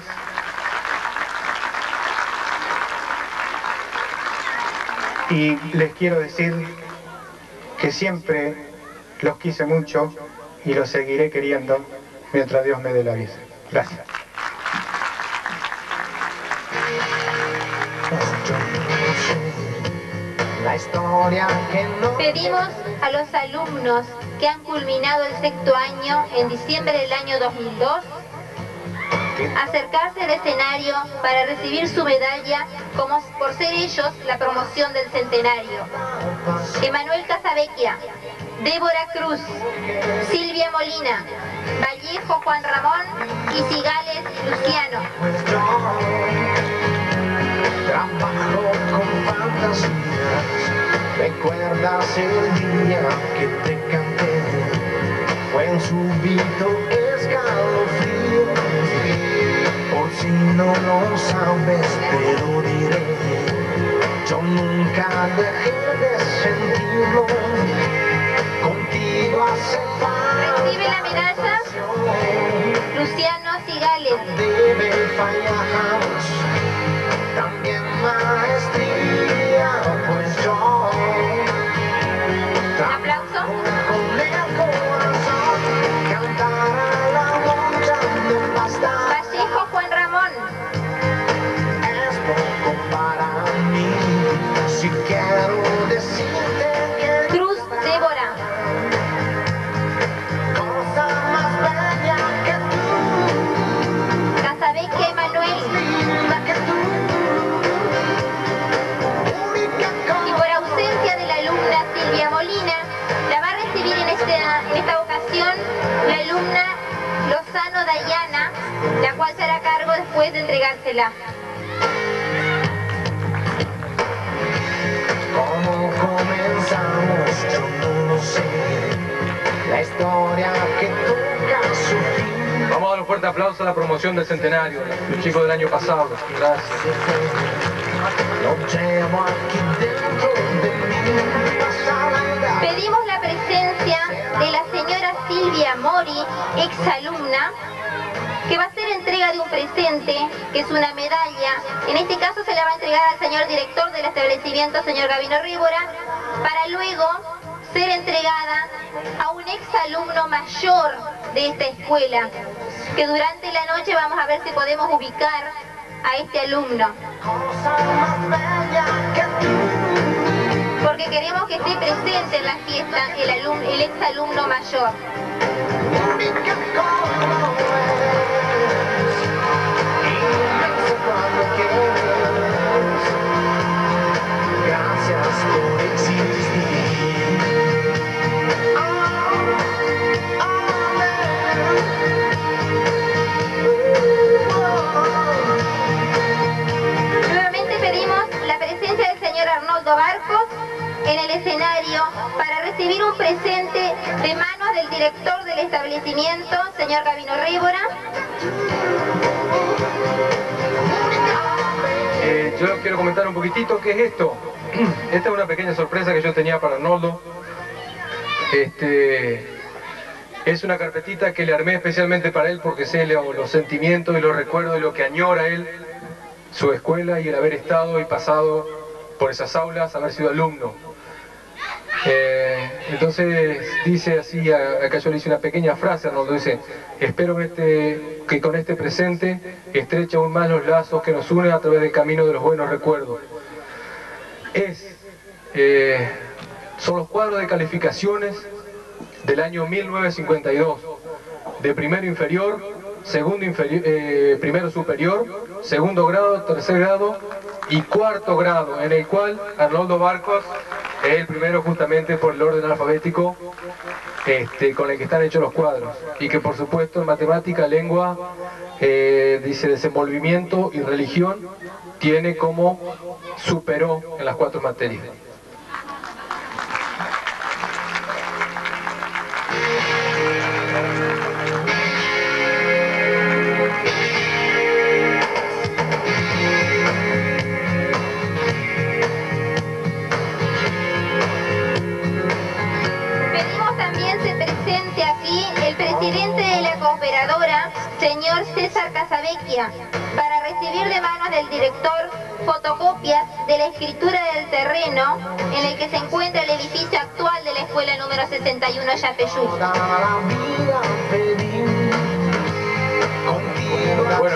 Y les quiero decir que siempre los quise mucho y los seguiré queriendo mientras Dios me dé la vida. Gracias. La historia que no... Pedimos a los alumnos que han culminado el 6º año en diciembre del año 2002, acercarse al escenario para recibir su medalla como por ser ellos la promoción del centenario. Emanuel Casavecchia, Débora Cruz, Silvia Molina, Vallejo Juan Ramón y Cigales Luciano. Trabajo con fantasías, recuerdas el día que te canté, fue un súbito escalofrío, por si no lo sabes te lo diré, yo nunca dejé de sentirlo, contigo hace falta. Recibe la medalla Luciano Cigales. Debe fallar también maestría, pues yo Aplauso. con el corazón cantar a la lucha no basta, Vallejo Juan Ramón. es poco para mí, si quiero decirte que Cruz Débora. cosa más bella que tú, Casavecchia Emanuel. linda que tú, única Y por ausencia de la alumna Silvia Molina, la va a recibir en esta ocasión la alumna Lozano Dayana, la cual se hará cargo después de entregársela. ¿Cómo comenzamos? Yo no lo sé. La historia que toca su fin. Vamos a dar un fuerte aplauso a la promoción del centenario, los chicos del año pasado. Gracias. Lo llevo aquí dentro de mí. Pasa la edad. Pedimos la presencia de la señora Silvia Mori, exalumna, que va a hacer entrega de un presente, que es una medalla. En este caso se la va a entregar al señor director del establecimiento, señor Gabino Ríbora, para luego ser entregada a un exalumno mayor de esta escuela, que durante la noche vamos a ver si podemos ubicar a este alumno, Cosa más bella que tú. porque queremos que esté presente en la fiesta el exalumno mayor. Única como es. Inmenso cuando quieres. Gracias por existir. Nuevamente pedimos la presencia del señor Arnoldo Barcos en el escenario para recibir un presente de manos del director del establecimiento, señor Gabino Ríbora. Yo quiero comentar un poquitito qué es esto. Esta es una pequeña sorpresa que yo tenía para Arnoldo. Es una carpetita que le armé especialmente para él porque sé los sentimientos y los recuerdos y lo que añora él, su escuela y el haber estado y pasado por esas aulas, haber sido alumno. Entonces dice así, acá yo le hice una pequeña frase, Arnoldo, dice: espero que con este presente estreche aún más los lazos que nos unen a través del camino de los buenos recuerdos. Son los cuadros de calificaciones del año 1952, de primero inferior, primero superior, segundo grado, tercer grado y cuarto grado, en el cual Arnoldo Barcos es el primero justamente por el orden alfabético con el que están hechos los cuadros, y que por supuesto en matemática, lengua, dice desenvolvimiento y religión, tiene como superó en las 4 materias. Pedimos también se presente aquí el presidente de la cooperadora, señor César Casavecchia, para recibir de manos del director fotocopias de la escritura del terreno en el que se encuentra el edificio actual de la escuela número 61 Yapeyú. Bueno,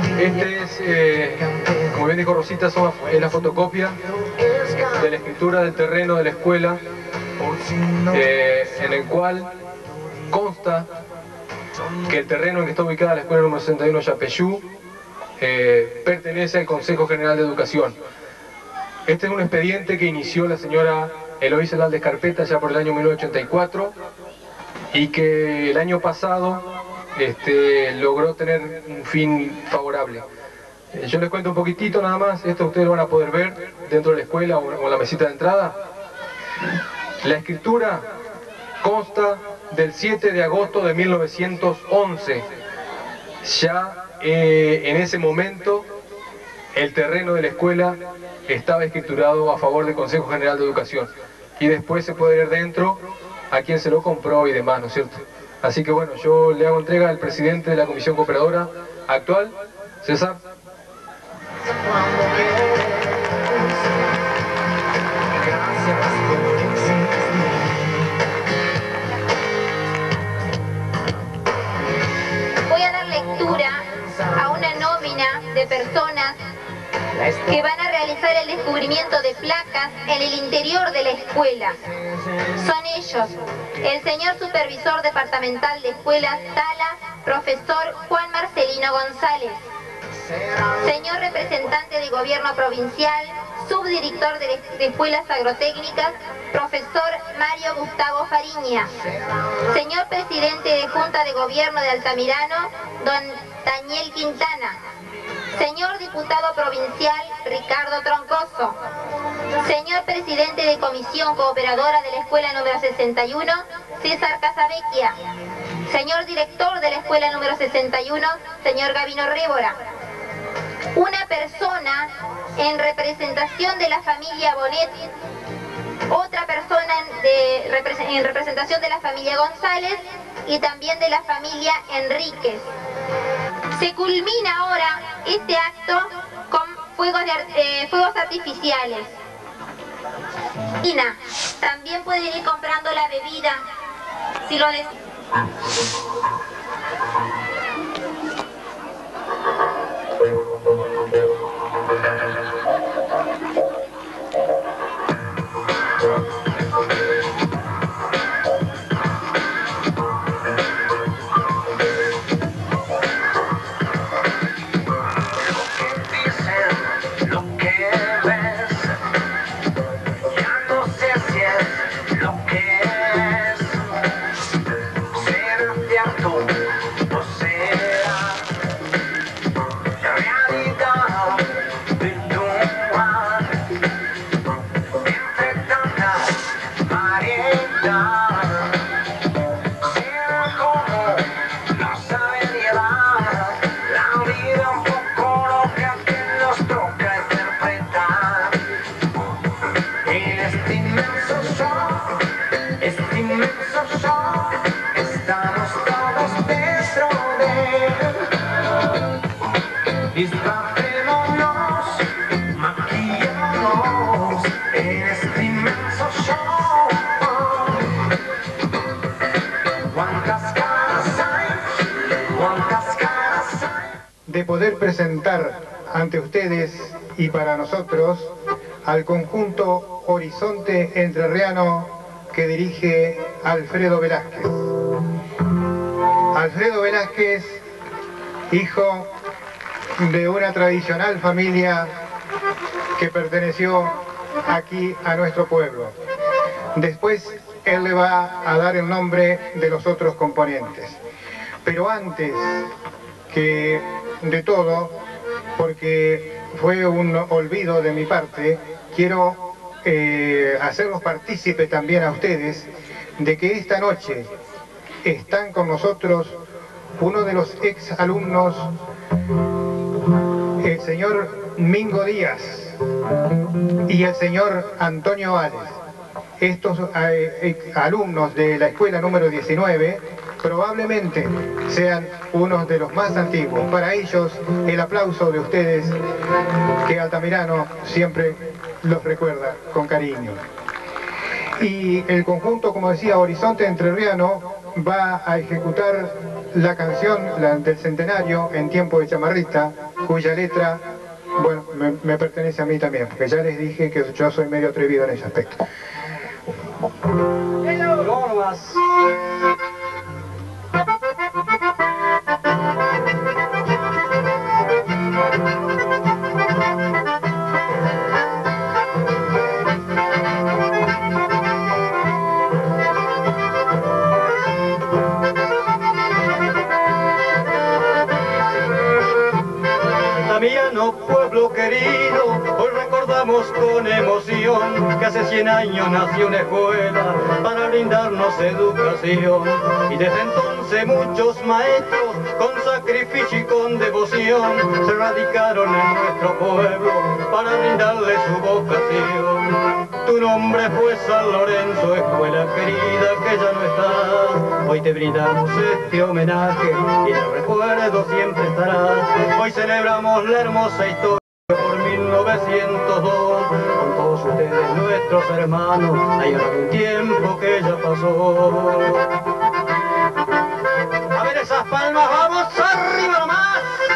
como bien dijo Rosita, es la fotocopia de la escritura del terreno de la escuela en el cual consta que el terreno en que está ubicada la escuela número 61 Yapeyú pertenece al Consejo General de Educación. Este es un expediente que inició la señora Eloísa Hernández Carpeta ya por el año 1984 y que el año pasado logró tener un fin favorable. Yo les cuento un poquitito nada más, esto ustedes lo van a poder ver dentro de la escuela o en la mesita de entrada. La escritura consta del 7 de agosto de 1911. Ya en ese momento el terreno de la escuela estaba escriturado a favor del Consejo General de Educación. Y después se puede ver dentro a quién se lo compró y demás, ¿no es cierto? Así que bueno, yo le hago entrega al presidente de la Comisión Cooperadora actual, César. Voy a dar lectura a una nómina de personas que van a realizar el descubrimiento de placas en el interior de la escuela. Son ellos: el señor supervisor departamental de escuelas Tala, profesor Juan Marcelino González; señor representante de gobierno provincial, subdirector de escuelas agrotécnicas, profesor Mario Gustavo Fariña; señor presidente de Junta de Gobierno de Altamirano, don Daniel Quintana; señor diputado provincial Ricardo Troncoso; señor presidente de Comisión Cooperadora de la Escuela número 61, César Casavecchia; señor director de la Escuela número 61, señor Gabino Révora; una persona en representación de la familia Bonet, otra persona en representación de la familia González y también de la familia Enríquez. Se culmina ahora este acto con fuegos artificiales. También pueden ir comprando la bebida, si lo desean. Disfratémonos, maquillémonos en este inmenso show. ¿Cuántas caras hay? ¿Cuántas caras hay? De poder presentar ante ustedes y para nosotros al conjunto Horizonte Entrerriano que dirige Alfredo Velázquez. Alfredo Velázquez, hijo de una tradicional familia que perteneció aquí a nuestro pueblo. Después él le va a dar el nombre de los otros componentes. Pero antes que de todo, porque fue un olvido de mi parte, quiero hacerlos partícipe también a ustedes de que esta noche están con nosotros uno de los ex alumnos, el señor Mingo Díaz y el señor Antonio Vales. Estos alumnos de la escuela número 19 probablemente sean unos de los más antiguos. Para ellos el aplauso de ustedes, que Altamirano siempre los recuerda con cariño. Y el conjunto, como decía, Horizonte Entrerriano va a ejecutar la canción del centenario En tiempo de chamarrita, cuya letra, bueno, me pertenece a mí también, porque ya les dije que yo soy medio atrevido en ese aspecto. Normas. Altamirano, pueblo querido, hoy recordamos con emoción que hace 100 años nació una escuela para brindarnos educación. Y desde entonces muchos maestros con sacrificio y con devoción se radicaron en nuestro pueblo para brindarle su vocación. Tu nombre fue San Lorenzo, escuela querida que ya no está. Hoy te brindamos este homenaje y el recuerdo siempre estará. Hoy celebramos la hermosa historia por 1902. Con todos ustedes, nuestros hermanos, hay ahora un tiempo que ya pasó. A ver esas palmas, vamos arriba nomás.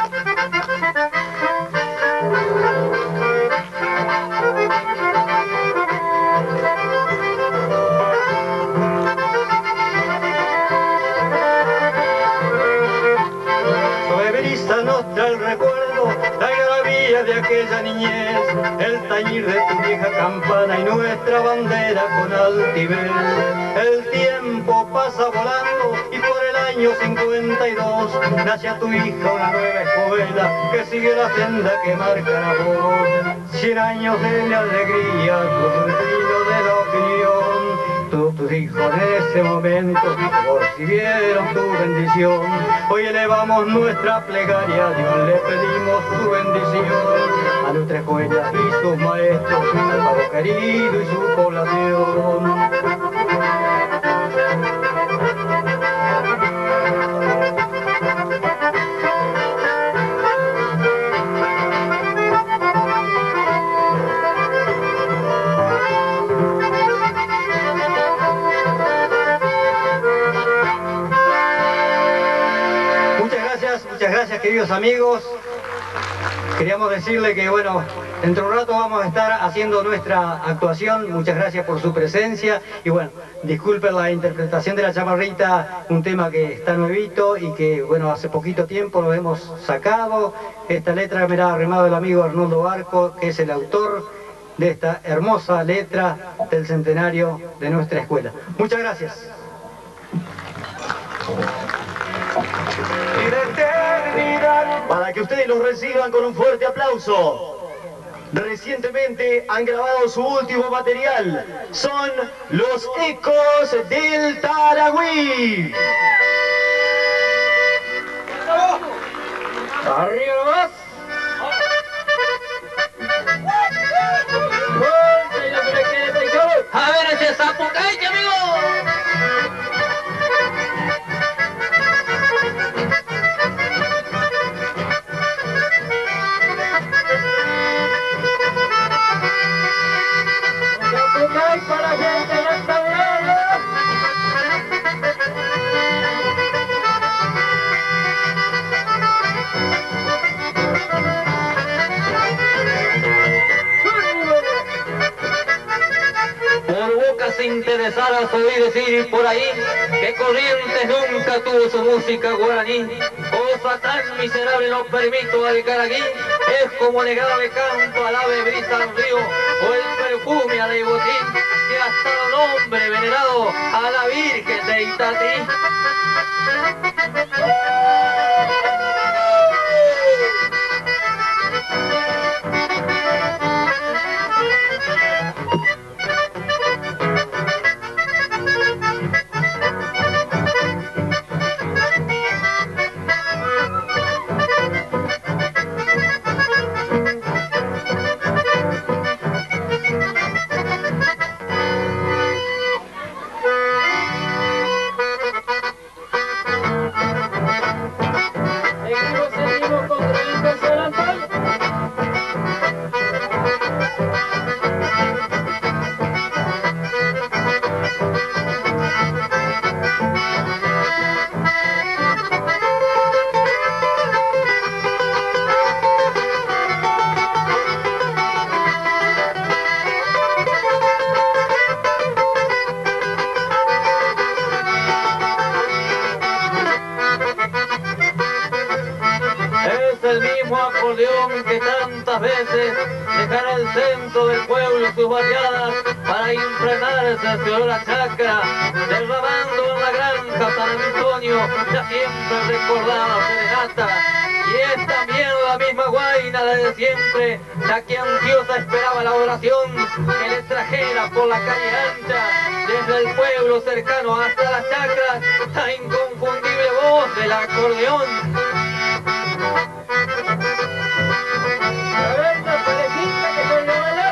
Nos trae el recuerdo, la gravía de aquella niñez, el tañir de tu vieja campana y nuestra bandera con altivez. El tiempo pasa volando y por el año 52 nace a tu hija una nueva escuela que sigue la senda que marca la voz. 100 años de la alegría, tu retiro de la opinión. Tus hijos en ese momento recibieron tu bendición. Hoy elevamos nuestra plegaria, a Dios le pedimos su bendición. A nuestra escuela y sus maestros, al pueblo querido y su población. Muchas gracias, queridos amigos. Queríamos decirle que, bueno, dentro de un rato vamos a estar haciendo nuestra actuación. Muchas gracias por su presencia. Y bueno, disculpen la interpretación de la chamarrita, un tema que está nuevito y que, bueno, hace poquito tiempo lo hemos sacado. Esta letra me la ha arrimado el amigo Arnoldo Barco, que es el autor de esta hermosa letra del centenario de nuestra escuela. Muchas gracias. Y de eternidad, para que ustedes los reciban con un fuerte aplauso. Recientemente han grabado su último material, son Los Ecos del Taragüí. ¡Arriba más! ¡A ver ese zapucay, amigo! Para la gente de Altamirano. Por boca se interesara oí decir por ahí que Corrientes nunca tuvo su música guaraní. Cosa tan miserable no permito dedicar aquí, es como el grave canto al ave brisa al río o el perfume al botín que hasta el nombre venerado a la Virgen de Itatí. el mismo acordeón que tantas veces dejara el centro del pueblo y sus barriadas para impregnarse hacia la chacra, derramando en la granja San Antonio la siempre recordada serenata. Y es también la misma guaina, la de siempre, la que ansiosa esperaba la oración que le trajera por la calle ancha, desde el pueblo cercano hasta las chacras, la inconfundible voz del acordeón. A ver, la parejita que vuelve a bailar.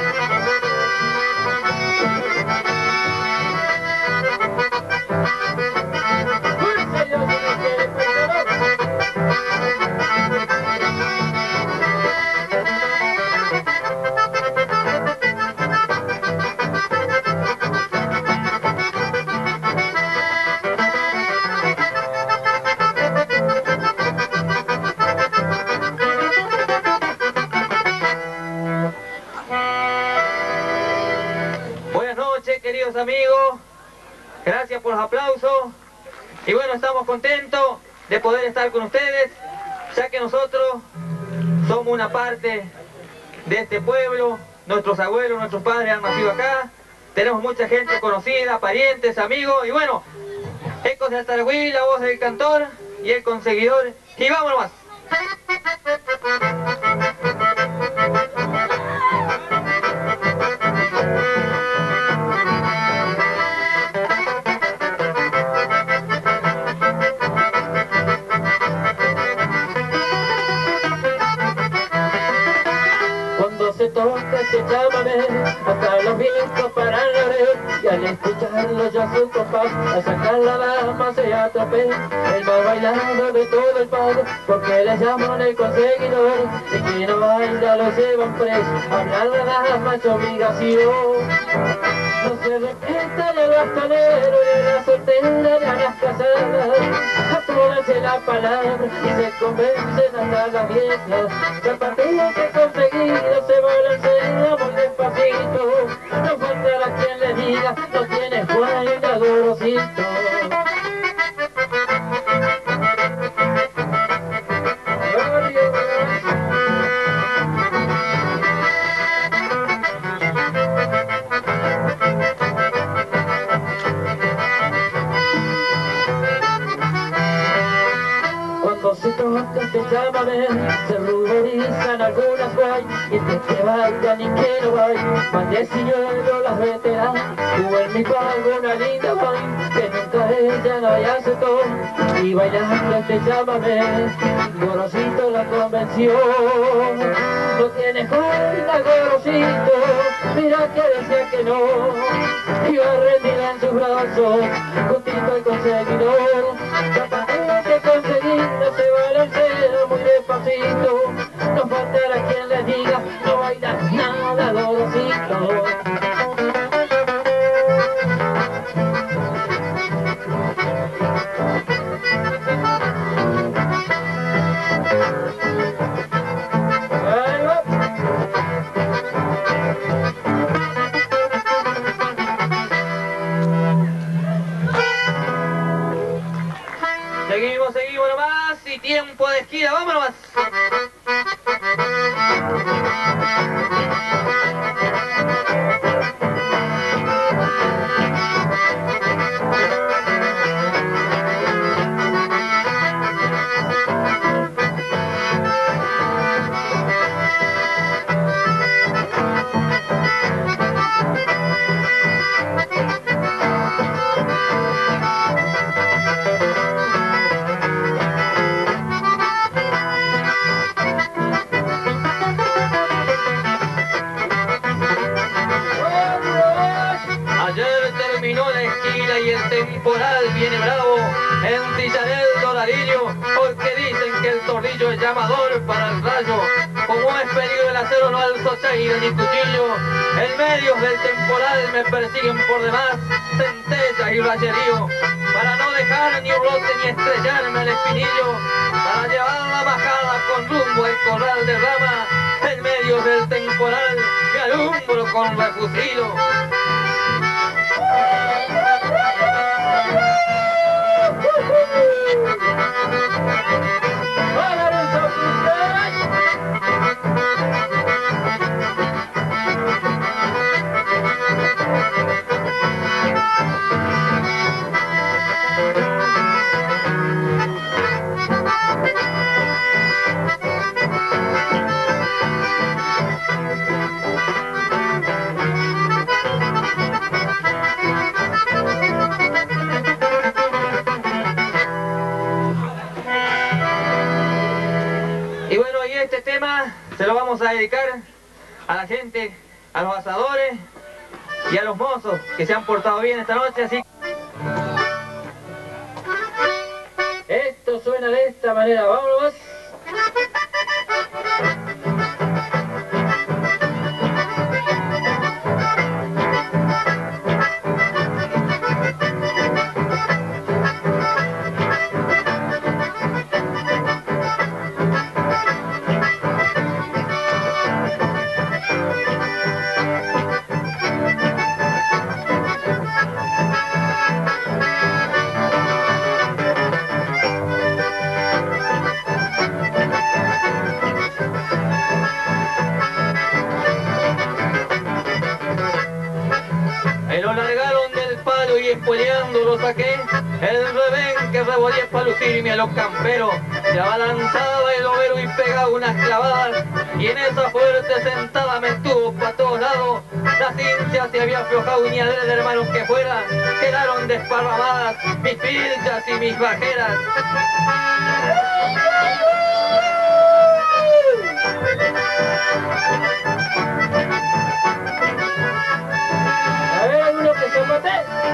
Queridos amigos, gracias por los aplausos y bueno, estamos contentos de poder estar con ustedes, ya que nosotros somos una parte de este pueblo, nuestros abuelos, nuestros padres han nacido acá, tenemos mucha gente conocida, parientes, amigos y bueno, Ecos de Altaragüí, la voz del cantor y el conseguidor y vámonos más. Se llámame, hasta los vientos paran la oreja y al escucharlo ya su compás, a sacar la dama se atropella, el más bailado de todo el pago, porque le llaman el conseguidor, y quien no baila lo llevan preso, hablar la dama es obligación. No se respeta ni al bastonero ni a la soltera ni a las casadas, apúrense la palabra y se convencen hasta las viejas, zapatillas que conseguido se balancean muy despacito, no faltará quien le diga, no tienes guayna dolorosito. Se toca este llámame, se ruborizan algunas guay, y que bailan y que no bailan, van de cielo las veteranas, tú en mi pago una linda guay, que nunca ella no haya todo, y bailando este llámame, Gorosito la convención, no tienes cuenta Gorosito, mira que decía que no, iba rendida en sus brazos, juntito al conseguidor, zapatilla que conseguí, no se balancea muy despacito, no faltará quien les diga, no bailas nada Gorosito. Seguimos nomás y tiempo de esquina, vámonos más. Y el temporal viene bravo en Villanel Doradillo, porque dicen que el tornillo es llamador para el rayo. Como es peligro el acero, no alzo chaira ni cuchillo. En medio del temporal me persiguen por demás centellas y rayerío, para no dejar ni un brote ni estrellarme el espinillo, para llevar la bajada con rumbo al corral de rama. En medio del temporal me alumbro con refugio. ¡Hola, este tema se lo vamos a dedicar a la gente, a los asadores y a los mozos que se han portado bien esta noche, así. Esto suena de esta manera, vámonos. Espoleando lo saqué, el revén que revolía para lucirme a los camperos, se abalanzaba el overo y pegaba unas clavadas, y en esa fuerte sentada me estuvo para todos lados, la cincha se había aflojado ni adrede, hermanos que fuera, quedaron desparramadas mis pilchas y mis bajeras. A ver, alguno que se mate.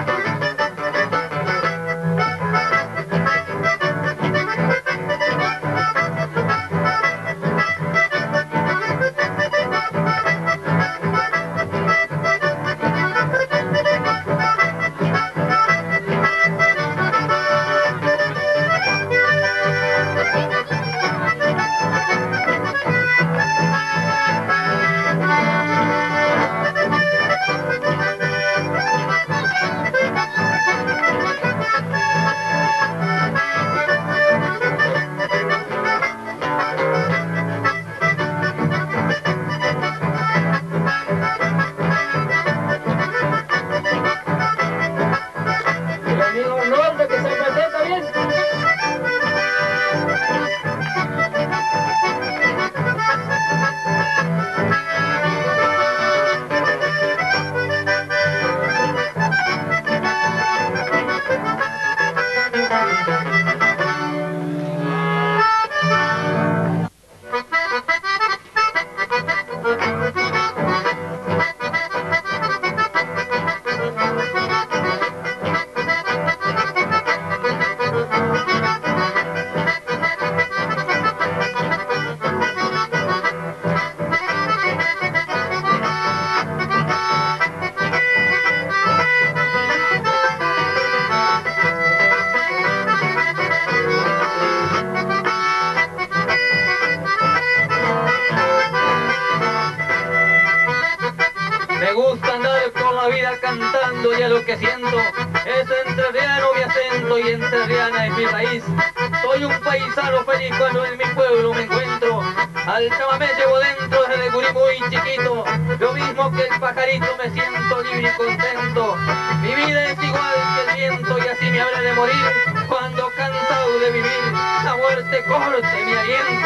Me gusta andar por la vida cantando, ya lo que siento es entrerriano mi acento y entrerriana es mi raíz. Soy un paisano feliz cuando en mi pueblo me encuentro. Al chamamé llevo dentro desde gurí muy chiquito. Lo mismo que el pajarito me siento libre y contento. Mi vida es igual que el viento y así me habré de morir. Cuando cansado de vivir, la muerte corte mi aliento.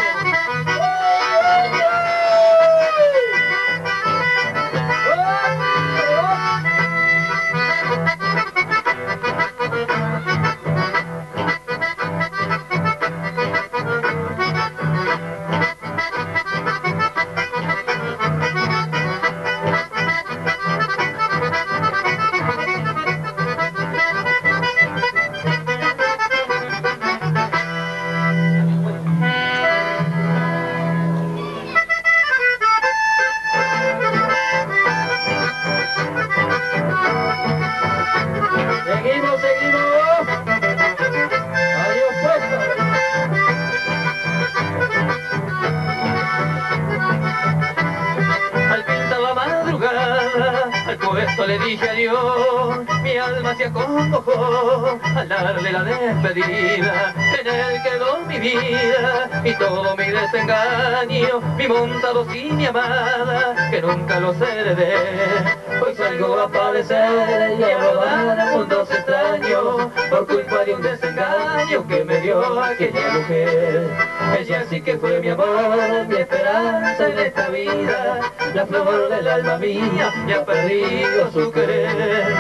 Esto le dije adiós, mi alma se acongojó al darle la despedida, en él quedó mi vida y todo mi desengaño, mi montado y mi amada, que nunca los heredé. Hoy salgo a padecer y a rodar mundos extraños, por culpa de un desengaño que me dio aquella mujer. Ella sí que fue mi amor, mi esperanza en esta vida, la flor del alma mía, y ha perdido su querer.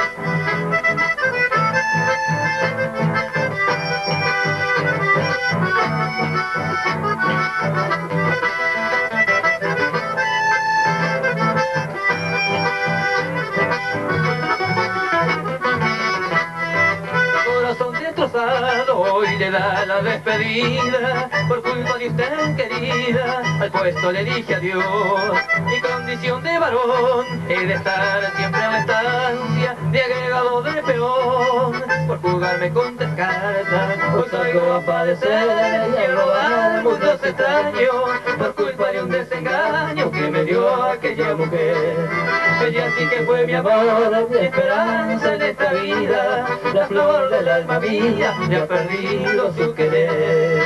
la despedida, por culpa de usted querida, al puesto le dije adiós. Mi condición de varón he de estar siempre en la estancia de agregado de peón, por jugarme con tres cartas, hoy salgo a padecer y a robar mundos extraños, por culpa de un desengaño que me dio aquella mujer. Ella sí que fue mi amor, mi esperanza en esta vida, la flor del alma mía, ya ha perdido su querer.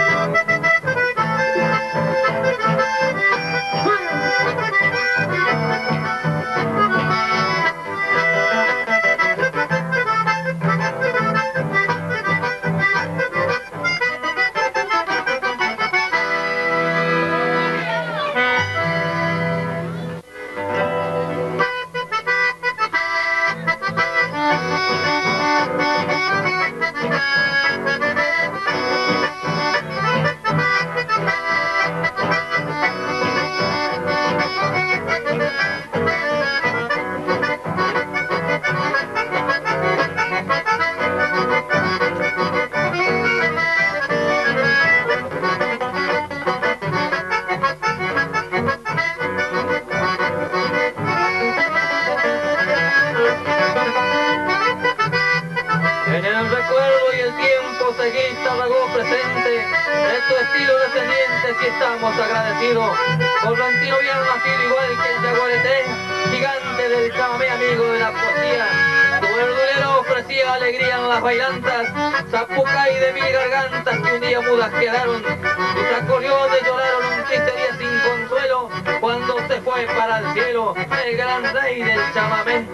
Si estamos agradecidos por Florentino bien nacido igual que el Yaguareté, gigante del chamamé, amigo de la poesía. Tu verdulero ofrecía alegría en las bailantas, zapucay de mil gargantas que un día mudas quedaron. Tus acordeones lloraron un triste día sin consuelo cuando se fue para el cielo el gran rey del chamamé.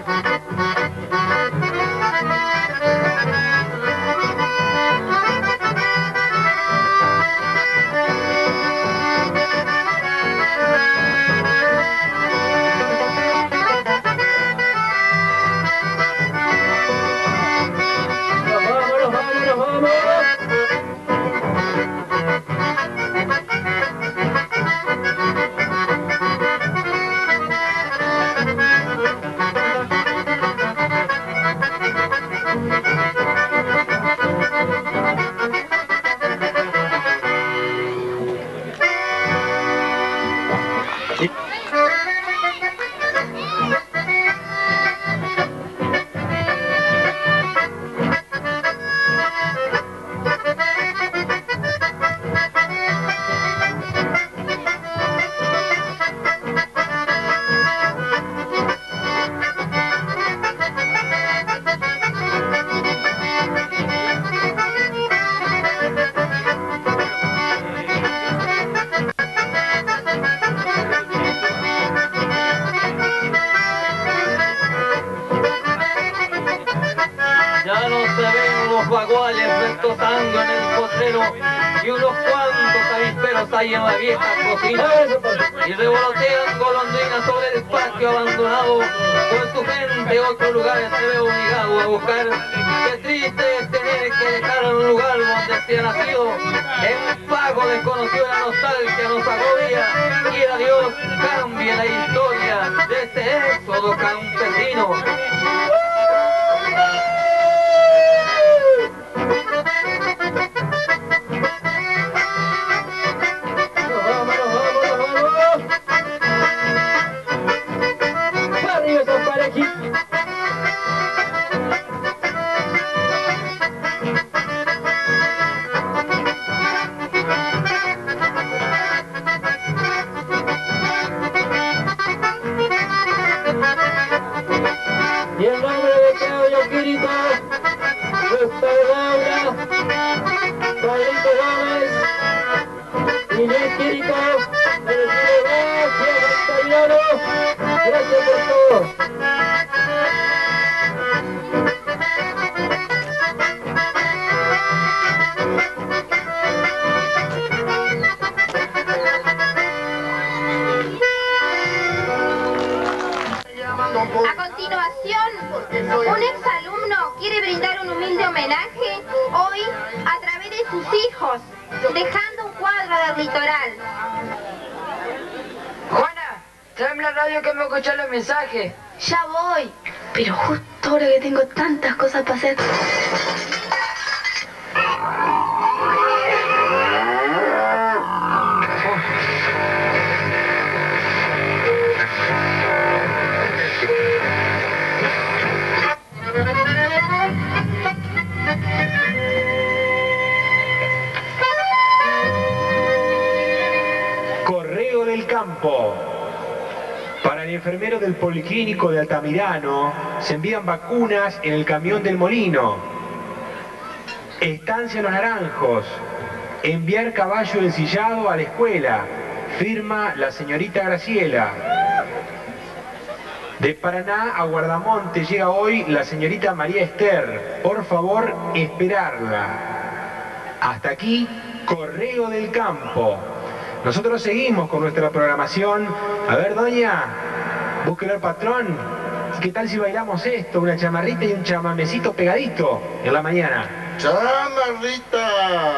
Baguales retosando en el potrero y unos cuantos avisperos hay en la vieja cocina y revolotean golondrinas sobre el patio abandonado, pues su gente otro lugar se ve obligado a buscar. Qué triste es tener que dejar un lugar donde se ha nacido, en pago desconocido la nostalgia nos agobia. Quiera Dios cambie la historia de este éxodo campesino. Y el nombre de Claudio Quirito, Gustavo Laura, Pablito Gómez, Inés Quirito, gracias Octaviano, gracias por todo. A continuación, un exalumno quiere brindar un humilde homenaje hoy a través de sus hijos, dejando un cuadro del litoral. Juana, tráeme la radio que me escuchó los mensajes. Ya voy. Pero justo ahora que tengo tantas cosas para hacer. del Campo. Para el enfermero del Policlínico de Altamirano se envían vacunas en el camión del Molino. Estancia Los Naranjos. Enviar caballo ensillado a la escuela. Firma la señorita Graciela. De Paraná a Guardamonte llega hoy la señorita María Esther. Por favor, esperarla. Hasta aquí, Correo del Campo. Nosotros seguimos con nuestra programación. A ver, doña, búsquelo al patrón. ¿Qué tal si bailamos esto? Una chamarrita y un chamamecito pegadito en la mañana. ¡Chamarrita!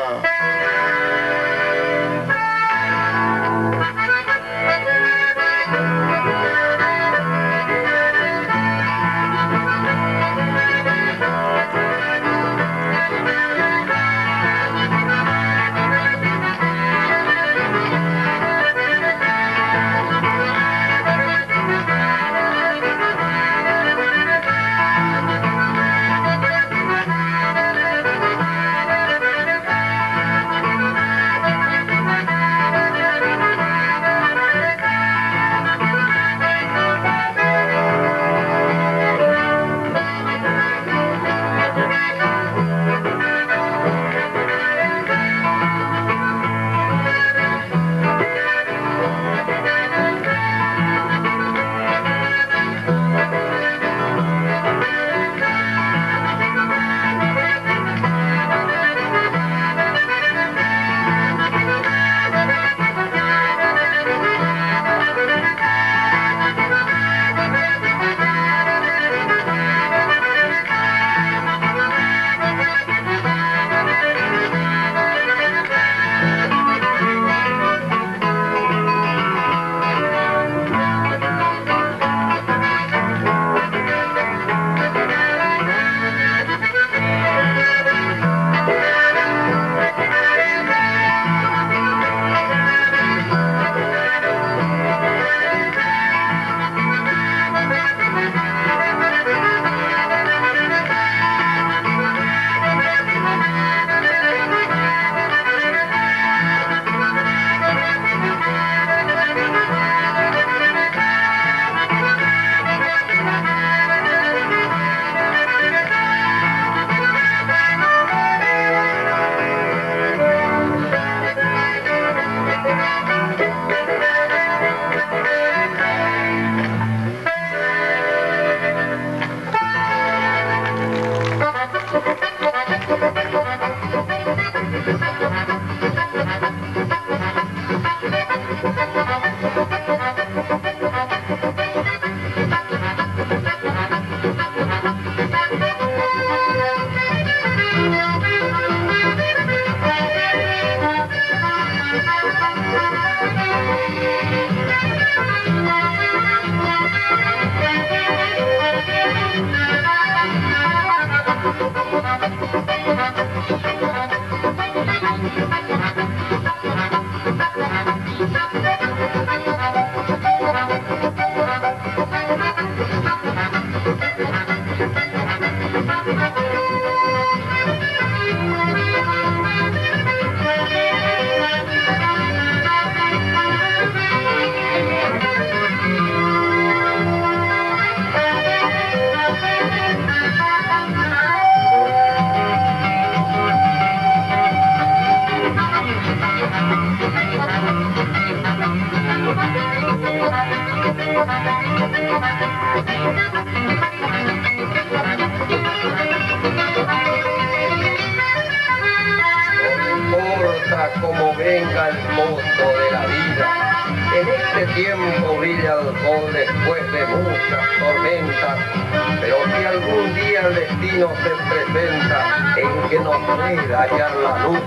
Como venga el costo de la vida, en este tiempo brilla el sol después de muchas tormentas, pero si algún día el destino se presenta en que nos pueda hallar la luz,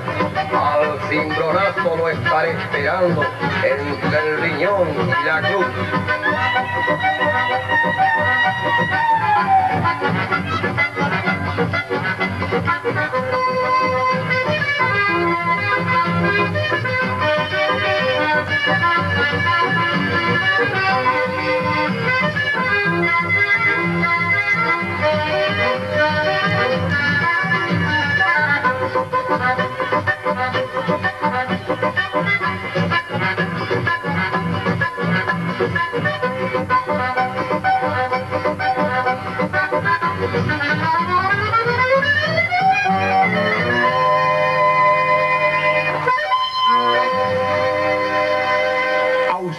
al cimbronazo lo estaré esperando entre el riñón y la cruz.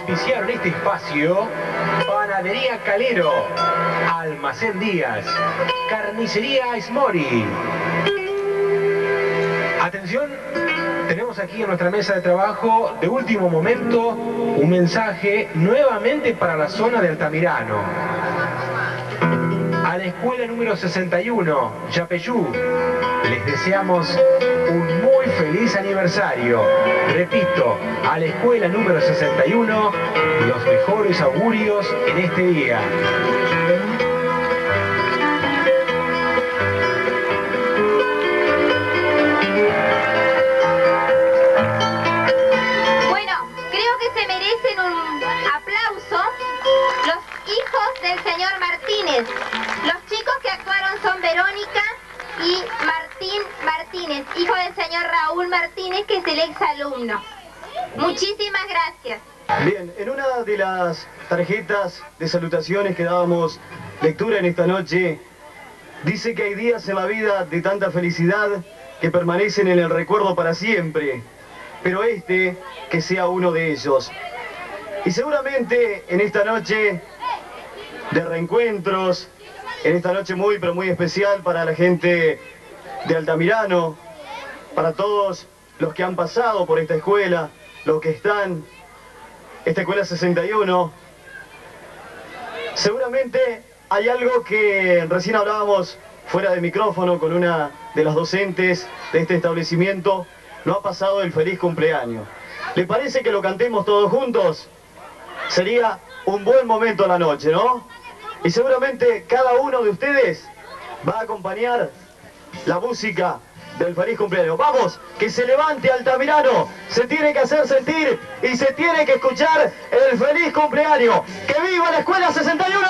auspiciaron este espacio: Panadería Calero, Almacén Díaz, Carnicería Ismori. Atención, tenemos aquí en nuestra mesa de trabajo, de último momento, un mensaje nuevamente para la zona de Altamirano. A la escuela número 61, Yapeyú, les deseamos un muy feliz aniversario. Repito, a la escuela número 61, los mejores augurios en este día. Bueno, creo que se merecen un aplauso los hijos del señor Martínez. Los chicos que actuaron son Verónica y Martín Martínez, hijo del señor Raúl Martínez, que es el exalumno. Muchísimas gracias. Bien, en una de las tarjetas de salutaciones que dábamos lectura en esta noche, dice que hay días en la vida de tanta felicidad que permanecen en el recuerdo para siempre, pero este que sea uno de ellos. Y seguramente en esta noche de reencuentros, en esta noche muy pero muy especial para la gente de Altamirano, para todos los que han pasado por esta escuela, los que están, esta escuela 61, seguramente hay algo que recién hablábamos fuera de micrófono con una de las docentes de este establecimiento, no ha pasado el feliz cumpleaños. ¿Le parece que lo cantemos todos juntos? Sería un buen momento a la noche, ¿no? Y seguramente cada uno de ustedes va a acompañar la música del feliz cumpleaños. ¡Vamos! Que se levante Altamirano, se tiene que hacer sentir y se tiene que escuchar el feliz cumpleaños. ¡Que viva la Escuela 61!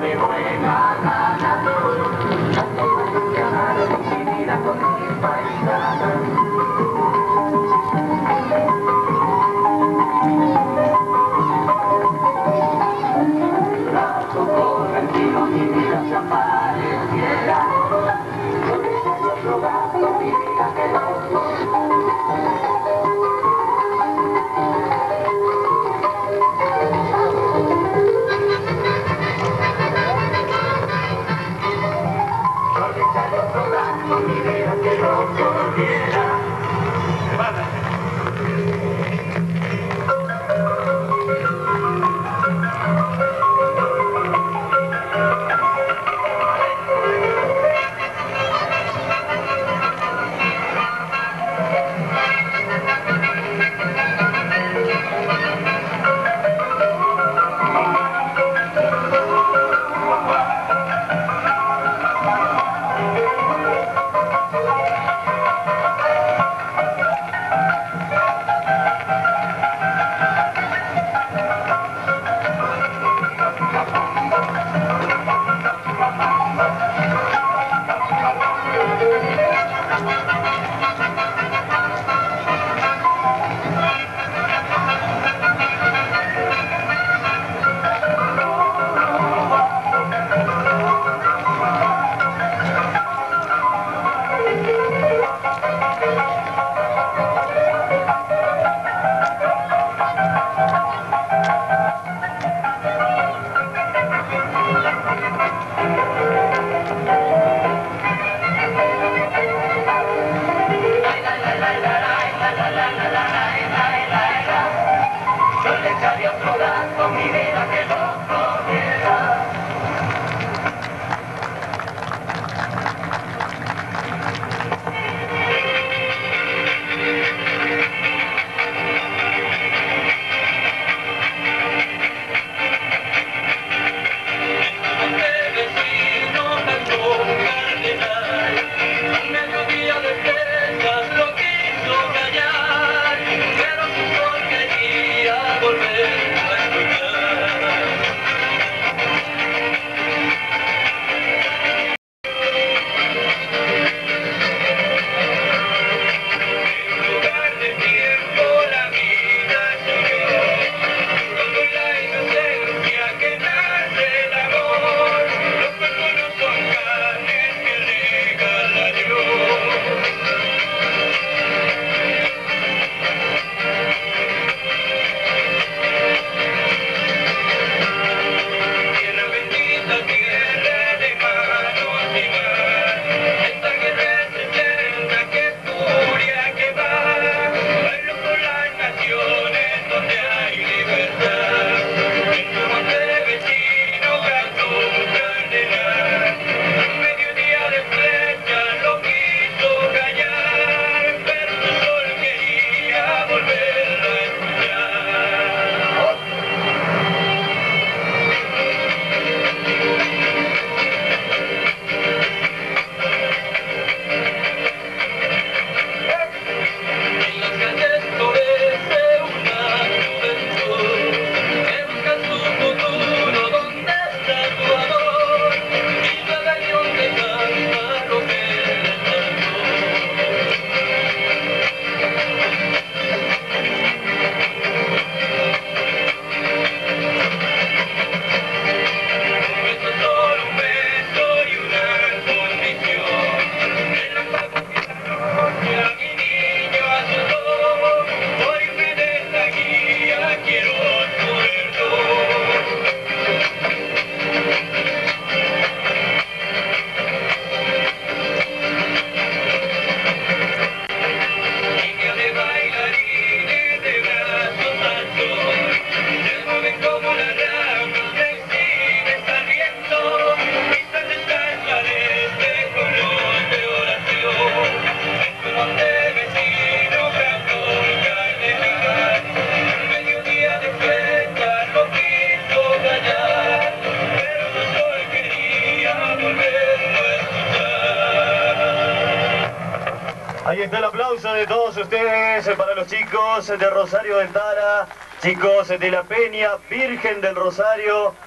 de buena gana. Mi vida con mi paisana. Mi vida se apareciera, yo le estaría rogando mi vida que no. Yo le estaría rogando mi vida que no corriera. Ahí está el aplauso de todos ustedes para los chicos de Rosario de Tara, chicos de la Peña Virgen del Rosario.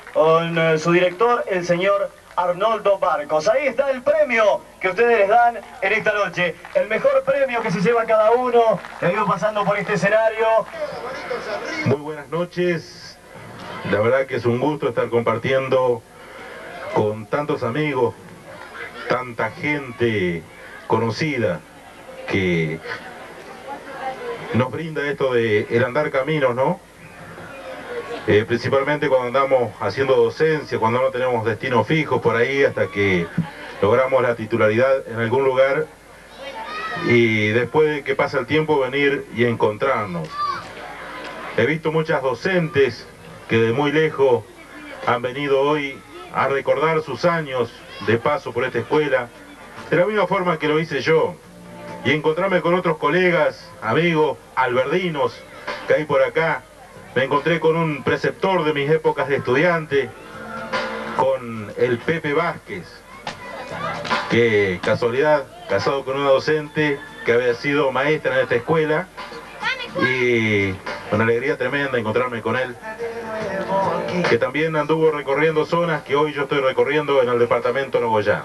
con su director, el señor Arnoldo Barcos. Ahí está el premio que ustedes les dan en esta noche. El mejor premio que se lleva cada uno que ha ido pasando por este escenario. Muy buenas noches. La verdad que es un gusto estar compartiendo con tantos amigos, tanta gente conocida que nos brinda esto de el andar caminos, ¿no? Principalmente cuando andamos haciendo docencia, cuando no tenemos destinos fijos por ahí, hasta que logramos la titularidad en algún lugar y después de que pasa el tiempo venir y encontrarnos. He visto muchas docentes que de muy lejos han venido hoy a recordar sus años de paso por esta escuela, de la misma forma que lo hice yo, y encontrarme con otros colegas, amigos, alberdinos que hay por acá. Me encontré con un preceptor de mis épocas de estudiante, con el Pepe Vázquez, que casualidad, casado con una docente que había sido maestra en esta escuela, y una alegría tremenda encontrarme con él, que también anduvo recorriendo zonas que hoy yo estoy recorriendo en el departamento de Nogoyá.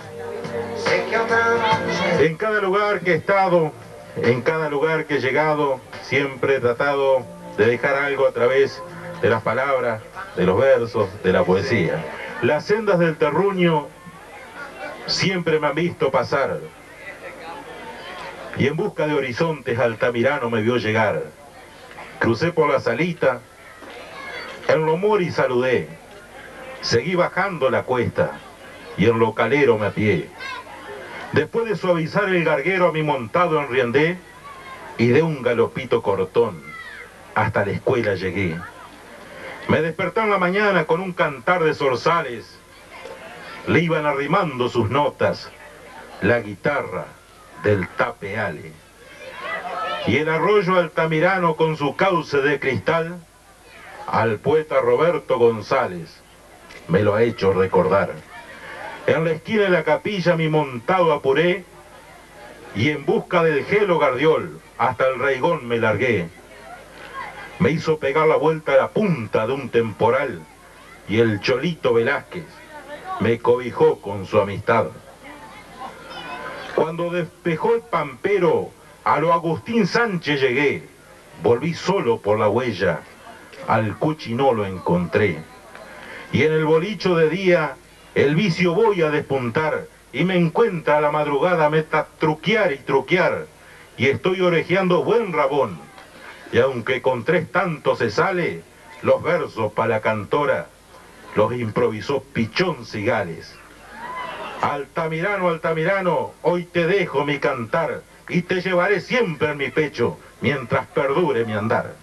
En cada lugar que he estado, en cada lugar que he llegado, siempre he tratado de dejar algo a través de las palabras, de los versos, de la poesía. Las sendas del terruño siempre me han visto pasar, y en busca de horizontes Altamirano me vio llegar. Crucé por la salita, en Lomori saludé, seguí bajando la cuesta, y en lo calero me apié. Después de suavizar el garguero a mi montado enriendé, y de un galopito cortón hasta la escuela llegué. Me desperté en la mañana con un cantar de zorzales, le iban arrimando sus notas la guitarra del tapeale. Y el arroyo Altamirano con su cauce de cristal, al poeta Roberto González me lo ha hecho recordar. En la esquina de la capilla mi montado apuré, y en busca del gelo Gardiol hasta el Reigón me largué. Me hizo pegar la vuelta a la punta de un temporal, y el Cholito Velázquez me cobijó con su amistad. Cuando despejó el pampero, a lo Agustín Sánchez llegué, volví solo por la huella, al Cuchi no lo encontré. Y en el bolicho de día, el vicio voy a despuntar, y me encuentra a la madrugada meta truquear y truquear, y estoy orejeando buen rabón. Y aunque con tres tantos se sale, los versos para la cantora los improvisó Pichón Cigales. Altamirano, Altamirano, hoy te dejo mi cantar, y te llevaré siempre en mi pecho, mientras perdure mi andar.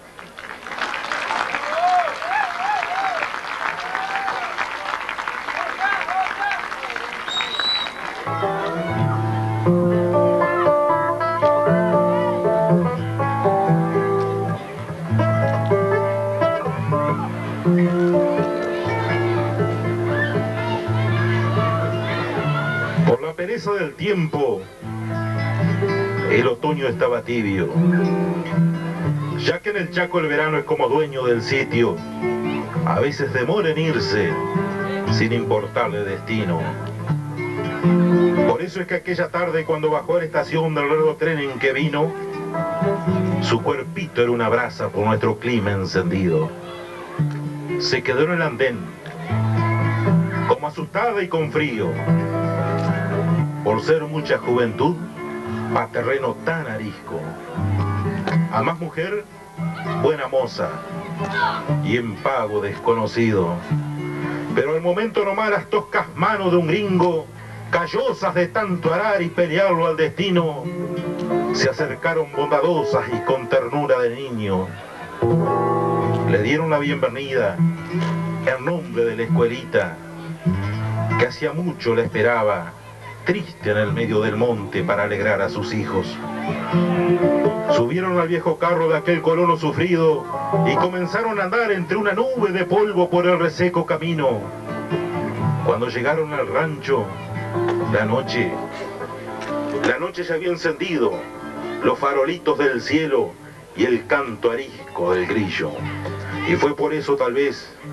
Del tiempo, el otoño estaba tibio, ya que en el Chaco el verano es como dueño del sitio, a veces demora en irse sin importarle destino. Por eso es que aquella tarde cuando bajó a la estación del largo tren en que vino, su cuerpito era una brasa por nuestro clima encendido. Se quedó en el andén, como asustada y con frío, por ser mucha juventud a terreno tan arisco. A más mujer, buena moza, y en pago desconocido. Pero al momento nomás las toscas manos de un gringo, callosas de tanto arar y pelearlo al destino, se acercaron bondadosas y con ternura de niño. Le dieron la bienvenida en nombre de la escuelita, que hacía mucho la esperaba, triste en el medio del monte para alegrar a sus hijos. Subieron al viejo carro de aquel colono sufrido y comenzaron a andar entre una nube de polvo por el reseco camino. Cuando llegaron al rancho, la noche se había encendido, los farolitos del cielo y el canto arisco del grillo. Y fue por eso tal vez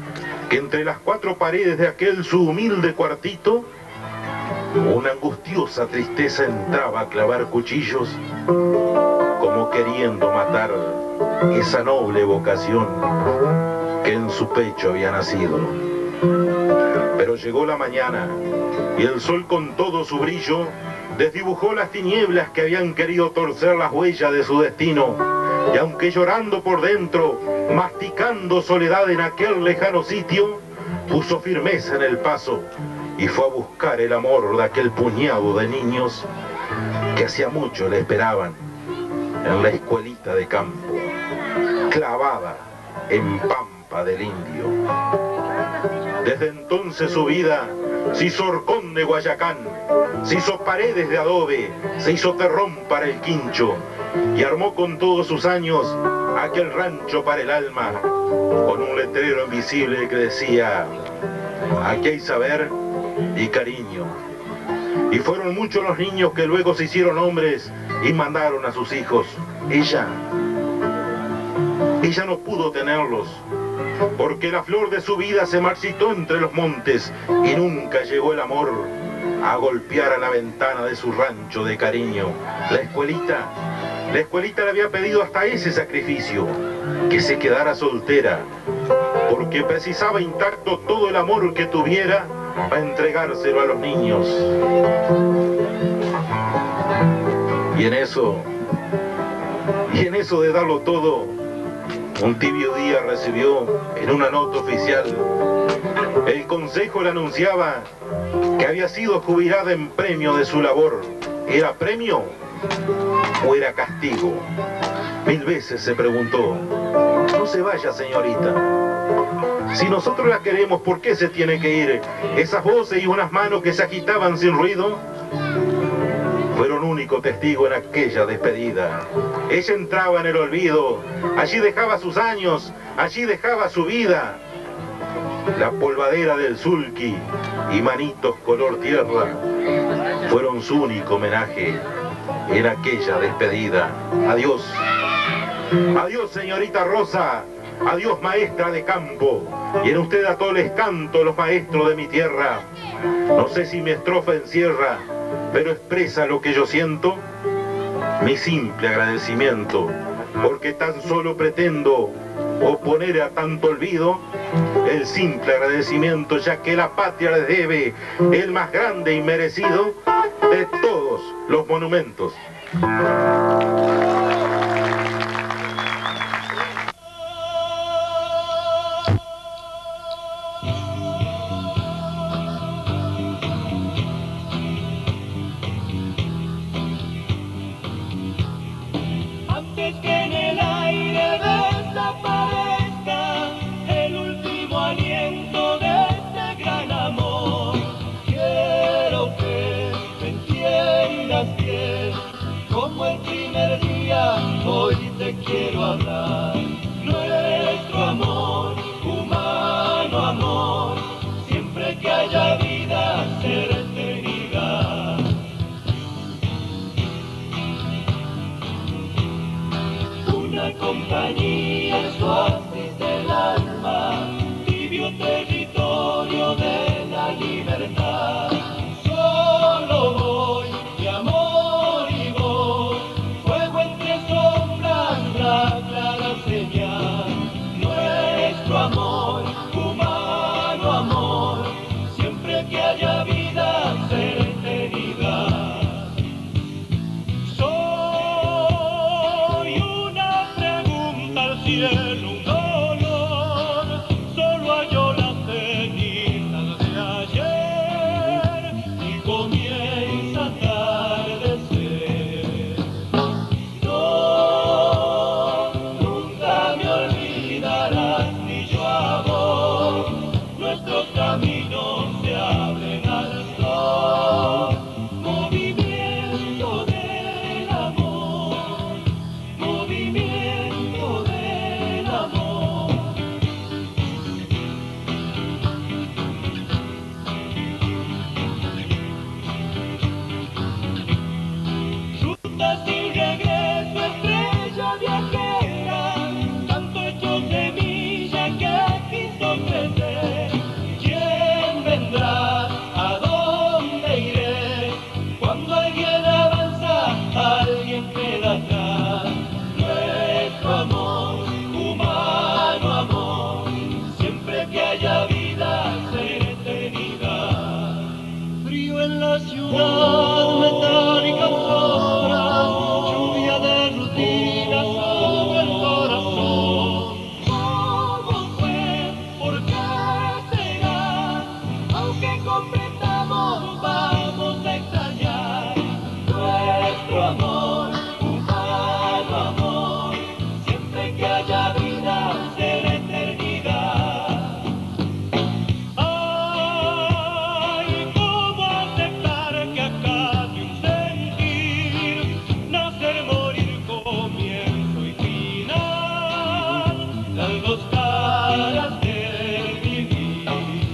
que entre las cuatro paredes de aquel su humilde cuartito, una angustiosa tristeza entraba a clavar cuchillos, como queriendo matar esa noble vocación que en su pecho había nacido. Pero llegó la mañana y el sol con todo su brillo desdibujó las tinieblas que habían querido torcer las huellas de su destino, y aunque llorando por dentro, masticando soledad en aquel lejano sitio, puso firmeza en el paso y fue a buscar el amor de aquel puñado de niños que hacía mucho le esperaban en la escuelita de campo, clavada en Pampa del Indio. Desde entonces su vida se hizo horcón de Guayacán, se hizo paredes de adobe, se hizo terrón para el quincho, y armó con todos sus años aquel rancho para el alma, con un letrero invisible que decía: aquí hay saber y cariño. Y fueron muchos los niños que luego se hicieron hombres y mandaron a sus hijos. Ella no pudo tenerlos, porque la flor de su vida se marchitó entre los montes y nunca llegó el amor a golpear a la ventana de su rancho de cariño. La escuelita le había pedido hasta ese sacrificio, que se quedara soltera, porque precisaba intacto todo el amor que tuviera para entregárselo a los niños. Y en eso de darlo todo, un tibio día recibió en una nota oficial: el consejo le anunciaba que había sido jubilada en premio de su labor. ¿Era premio o era castigo? 1000 veces se preguntó. No se vaya, señorita. Si nosotros la queremos, ¿por qué se tiene que ir? Esas voces y unas manos que se agitaban sin ruido fueron único testigo en aquella despedida. Ella entraba en el olvido, allí dejaba sus años, allí dejaba su vida. La polvadera del sulky y manitos color tierra fueron su único homenaje en aquella despedida. Adiós. Adiós, señorita Rosa. Adiós, maestra de campo. Y en usted a todos les canto, los maestros de mi tierra. No sé si mi estrofa encierra, pero expresa lo que yo siento. Mi simple agradecimiento, porque tan solo pretendo oponer a tanto olvido el simple agradecimiento, ya que la patria les debe el más grande y merecido de todos los monumentos. Hoy te quiero hablar. Nuestro amor, humano amor, siempre que haya vida será eternidad. Una compañía, el oasis del alma, tibio territorio de la libertad. Solo voy, mi amor y vos, fuego entre sombras, la clara señal. Nuestro amor, humano amor, siempre que haya vida será eternidad. Soy una pregunta al cielo, un dolor, solo hallo las cenizas de ayer y comienza a atardecer. No, nunca me olvidarás ni yo a vos, nuestros caminos se abren al sol. Movimiento del amor, movimiento del amor. La ciudad metálica sombras, lluvia de rutina sobre el corazón. ¿Cómo fue? ¿Por qué será? Aunque completamos, vamos a extrañar nuestro amor, humano amor. Siempre que haya vida será eternidad. Ay, cómo aceptar que acabe un sentir, nacer, morir, comienzo y final, las dos caras del vivir.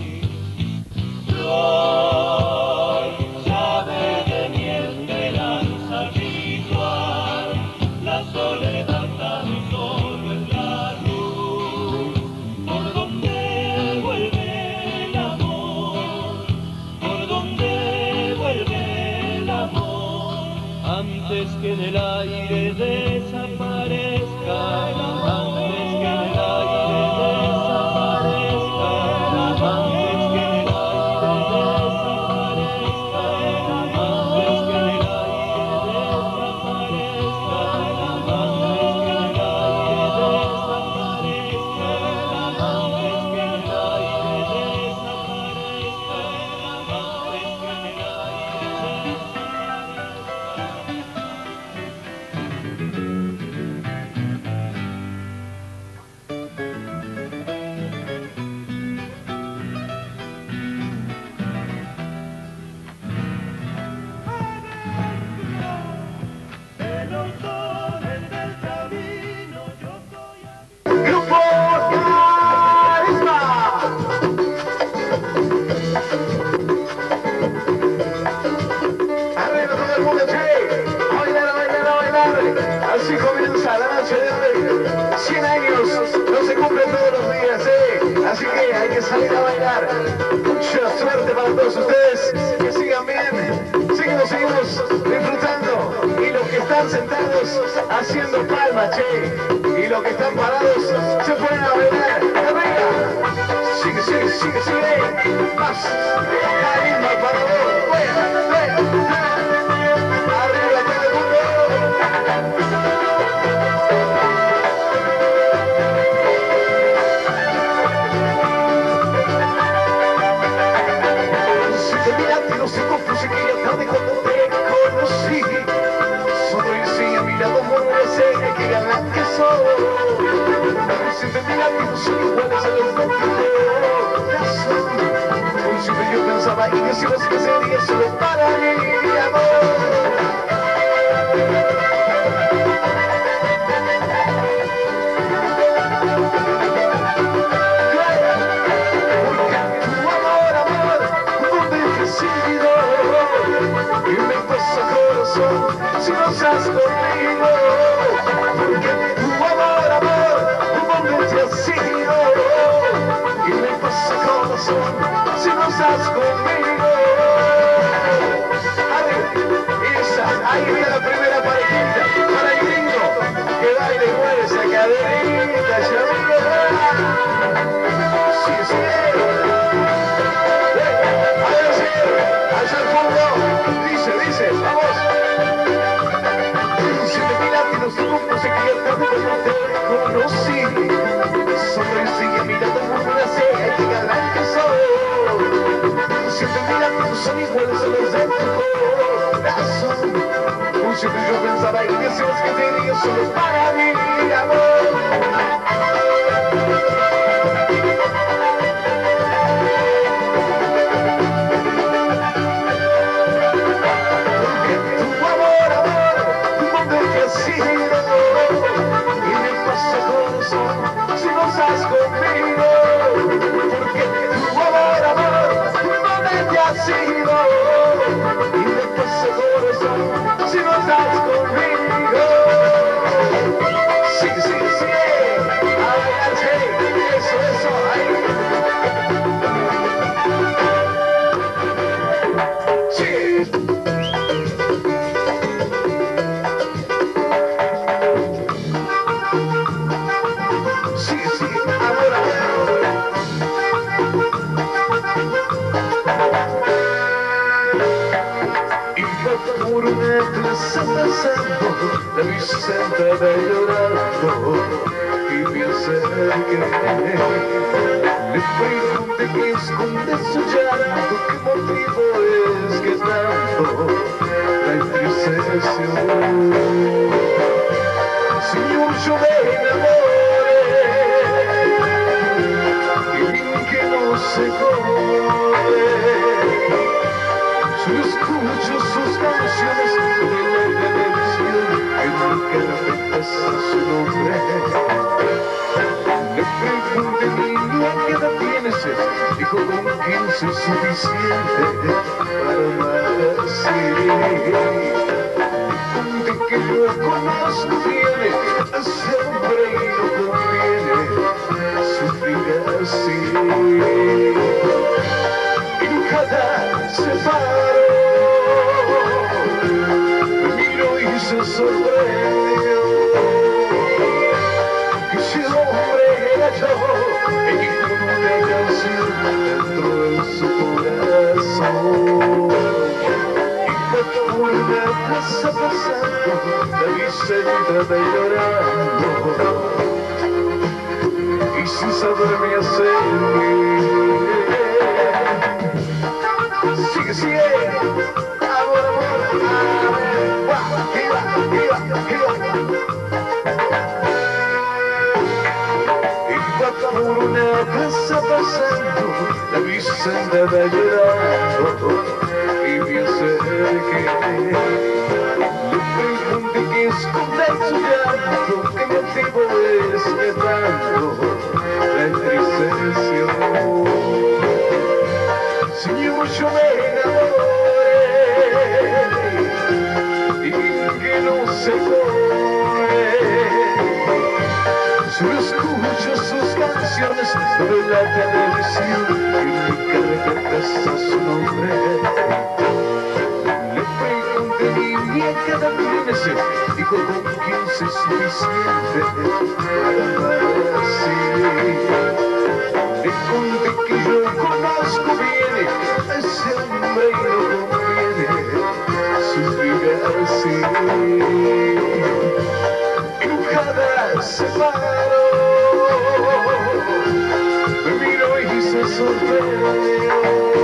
Flor, llave de mi esperanza ritual, la soledad tan solo es la luz, por donde vuelve el amor, por donde vuelve el amor, antes que en el aire desaparezca, antes que en el aire desaparezca, antes que en el aire desaparezca, antes que en el aire desaparezca, antes que en el aire desaparezca, antes que en el aire desaparezca, antes que en el aire de los soles del camino yo soy Grupo Carisma. Arriba todo el mundo, che. A bailar, a bailar, a bailar. Así comienza la noche de hoy. 100 años no se cumplen todos los días, así que hay que salir a bailar. Mucha suerte para todos ustedes. Que sigan bien. Seguimos disfrutando. Y los que están sentados haciendo palmas, che. Y los que están parados se ponen a bailar. Arriba. Sigue. Más. Carisma para vos. Arriba todo el mundo. Si te miraste no se confuse que ya tarde cuando te conocí. Sonreí a mi lado, murmuré que galán que soy. Si te miraste no soy iguales a los de tu corazón. Hoy siempre yo pensaba y decimos que sería solo para mí, amor. Si no estás conmigo, porque tu amor, ¿dónde te has ido? Y me pasa corazón, si no estás conmigo. Ahí está la primera parejita, para el gringo, que baile y mueve esa caderita, ya mira. Sí. Allá al fondo, dice, vamos. Si me miraste los ojos se quedan cuando te conocí. Sonreí a mi lado murmuré que galán que soy. Si te miraste no son iguales a los de tu corazón. Un siempre yo pensaba y decías que tenías solo para mí, amor. Si no estás conmigo, porque tu amor, ¿dónde te has ido? Y me pasa corazón, si no estás conmigo. Sí, a bailar, va por una plaza pasando, la vi sentada llorando y me acerqué. Le pregunté qué esconde su llanto, qué motivo es que tanto la entristeció. Señor, yo me enamoré y que no se corre. Solo escucho sus canciones de la televisión, en mi carpeta está su nombre. Le pregunté, niña, ¿qué edad tienes? Dijo, con 15 es suficiente para amar así. Le conté que yo conozco bien a ese hombre y no conviene sufrir así. Y nunca se paró, me miró y se sorprendió. Que ese hombre era yo, el que con una canción dentro de su corazón. Y por una plaza pasando, la vi sentada llorando y sin saberme hacer. Sigue, sigue, amor, amor, iba por una plaza pasando, la vi sentada llorando y me acerqué. Le pregunté qué esconde su llanto, qué motivo es que tanto la entristeció. Señor, yo me enamoré y que no se corre. Solo escucho sus canciones sobre la televisión, en mi carpeta está su nombre. Le pregunté, niña, ¿qué edad tienes? Dijo, con 15 es suficiente para amar así. Le conté que yo conozco bien a ese hombre y no conviene sufrir así. Y nunca se paró, me miró y se sorprendió.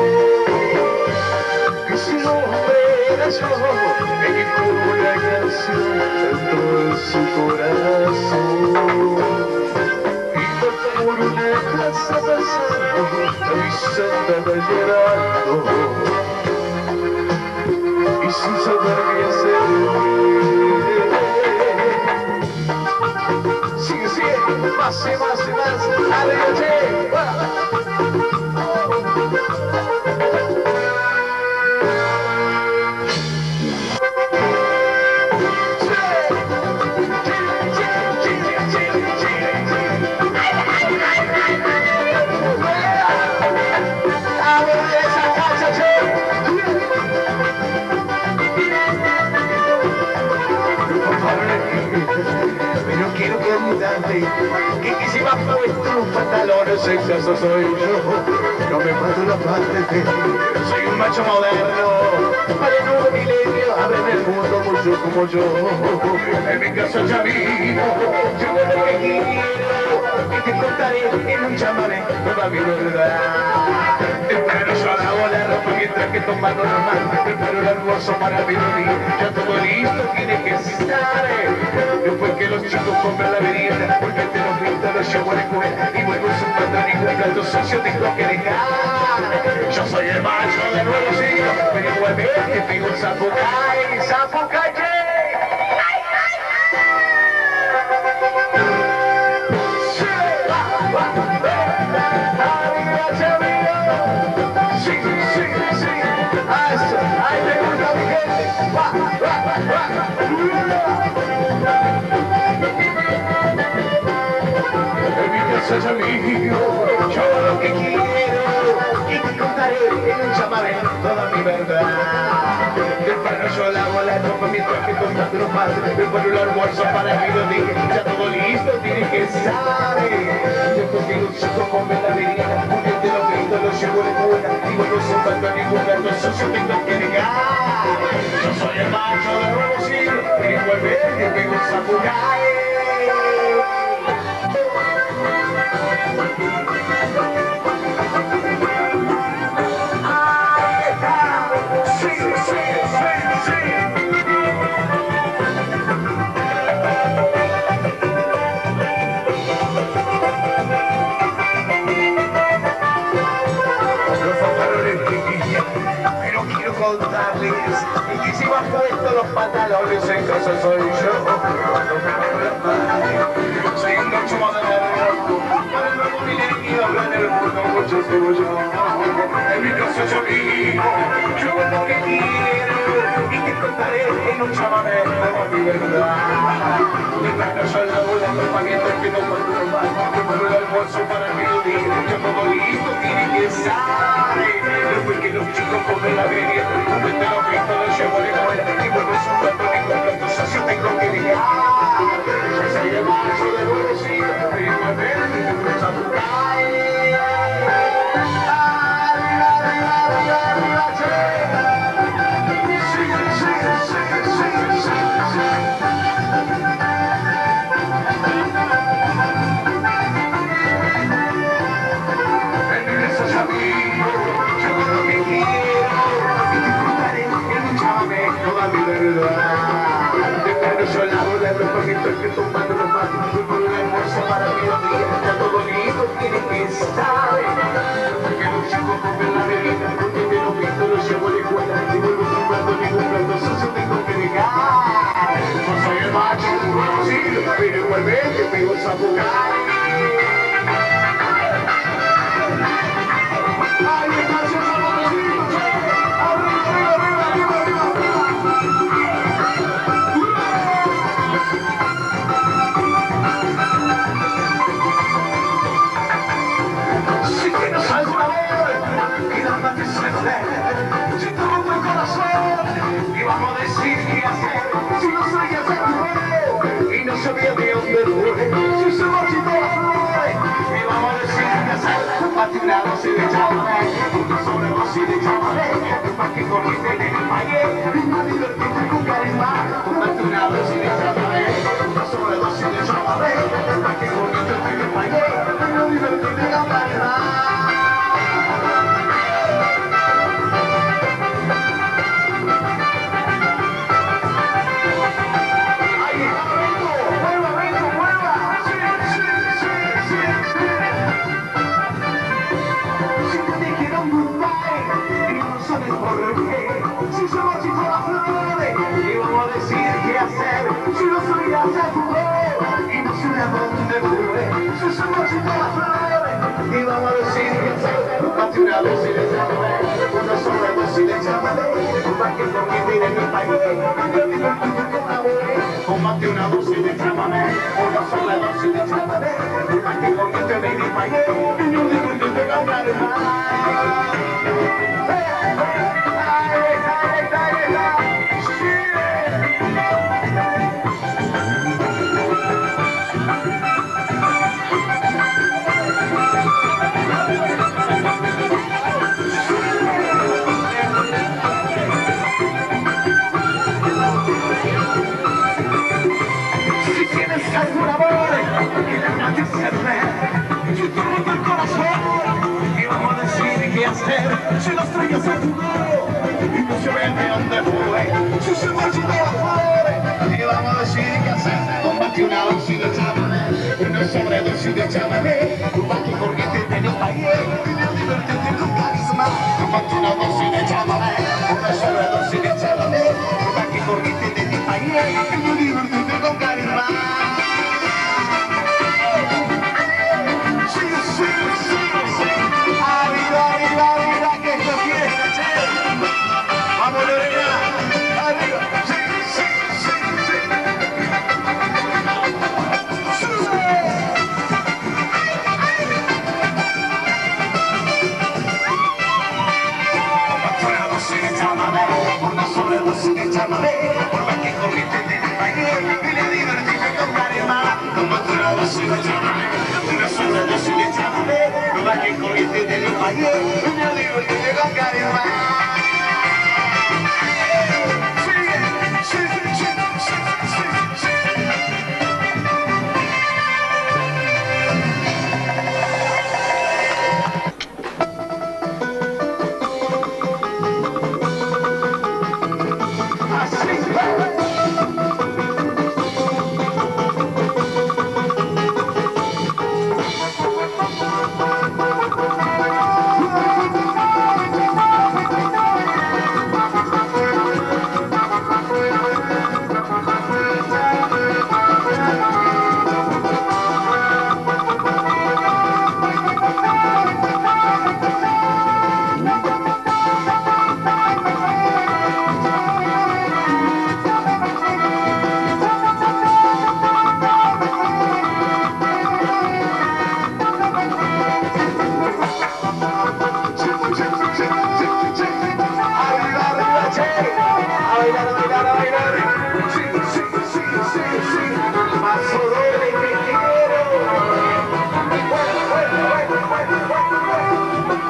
Que ese hombre era yo, el que con una canción dentro de su corazón. Por una plaza pasando, la vi sentada llorando y sin saber qué hacer. Sigue, sigue, más y más y más, adelante. Pero quiero contarte que si me has puesto los pantalones excesos soy yo. No me mato la parte, soy un macho moderno, para el nuevo milenio, abren el mundo mucho como yo. En mi caso ya vivo, yo lo que quiero, y te contaré en un chamamé toda mi verdad. Temprano yo lavo la ropa mientras que tomando normal, preparo el almuerzo para mi día, ya todo listo tiene que estar. Después que los chicos compran la bebida, porque te los gritos los llevo a la escuela y vuelvo su patrón y el plato sucio tengo que dejar. Yo soy el macho de nuevo siglo, pero igualmente tengo un zapucay, zapucaye. Soy amigo, yo lo que quiero y te contaré en un chamamé toda mi verdad. Temprano yo lavo la ropa mientras que contando los más, preparo el almuerzo para mí lo dije, ya todo listo tiene que estar. Después que los chicos comen la bebida, porque te lo gritos los llevo a la escuela y vuelvo sin falta ningún gato sucio tengo que negar. Yo soy Zapucay. Ahí está. Sí, sí, sí, sí. Los pantalones chiquillos, pero quiero contarles que si me han puesto los pantalones en casa soy yo. Cuando me pongo la madre, soy un noche moderno, para el nuevo milenio hablan el mundo, mucho soy yo. En mi casa yo vivo, yo hago lo que quiero y te contaré en un chamamé de mi verdad. Mientras no son la bola, los paquetes que no cuento más, yo pongo el almuerzo para mi día, yo todo listo, tiene que estar. Después que los chicos comen la merienda, desde los vistos los llevo de escuela y vuelvo su plato y con platos así tengo que dejar. Ya se lleva eso de nuevecito, pero igualmente me Zapucay. Arriba, arriba, arriba, arriba, che. Sí, sí, sí, sí, sí, sí. En mi mesa ya vivo, yo hago lo que quiero y disfrutaré en un chamamé toda mi verdad. Después yo lavo la ropa mientras que tomando los matos, voy por un almuerzo para mi día, ya todo listo tiene que estar. Que los chicos comen la bebida, porque de los vistos los llevo a la escuela y vuelvo comprando ningún plato sucio tengo que dejar. No soy el macho, sí, pero igualmente vivo Zapucay. ¡Ay, espacio, zapatos! ¡Arriba, arriba, arriba, arriba, arriba! Si tienes algún amor y la mate se fue, si te rompo el corazón y vamos a decir qué hacer, si no soy hacer tu mujer y no sabía de dónde fue, si se marchitó la flor y vamos a decir qué hacer, mate una dosis de chamamé, una sobredosis de chamamé, para que corriente en el valle y no divertirte con carisma, mate una dosis de chamamé, una sobredosis de chamamé, para que corriente en el valle y no divertirte con carisma. Si se marchitó la flor y vamos a decir qué hacer, si no soy hacia tu mujer y no sé a dónde fue, si se marchitó la flor y vamos a decir qué hacer, mate una dosis de chamamé, una sobredosis de chamamé, para que convivir en mi país y yo divertirte con la mujer, combate una dosis de chamamé, una sobredosis de chamamé, para que convivir en mi país y yo divertirte con la mujer. Si tienes algún amor que la mate se ve, yo te rompo el corazón y vamos a decir qué hacer, si los traigas a tu lado y no se ven de dónde fue, si se marchitó la flor y vamos a decir qué hacer, combate una dosis de chamamé, una sobredosis de chamamé, para que corriente en el país y no divertirte con carisma, combate una dosis de chamamé, una sobredosis de chamamé, para que corriente en el país y no divertirte con carisma. Sí, sí, sí, sí. Arriba, arriba, arriba, que esto es fiesta, che. Vamos, Lorena. Arriba. Sí, sí, sí, sí. Una dosis de chamamé, una sobredosis de chamamé, por la que corriste en el baile y le divertiste con carisma. Tómate una dosis de chamamé, una sobredosis de chamamé, por la que corriste en el baile y le divertiste con carisma. Sí, sí, sí, sí, sí, sí. che. A bailar, a bailar, a bailar. Sí, sí, sí, sí, sí. Paso doble que quiero. Bueno, bueno, bueno, bueno, bueno, bueno.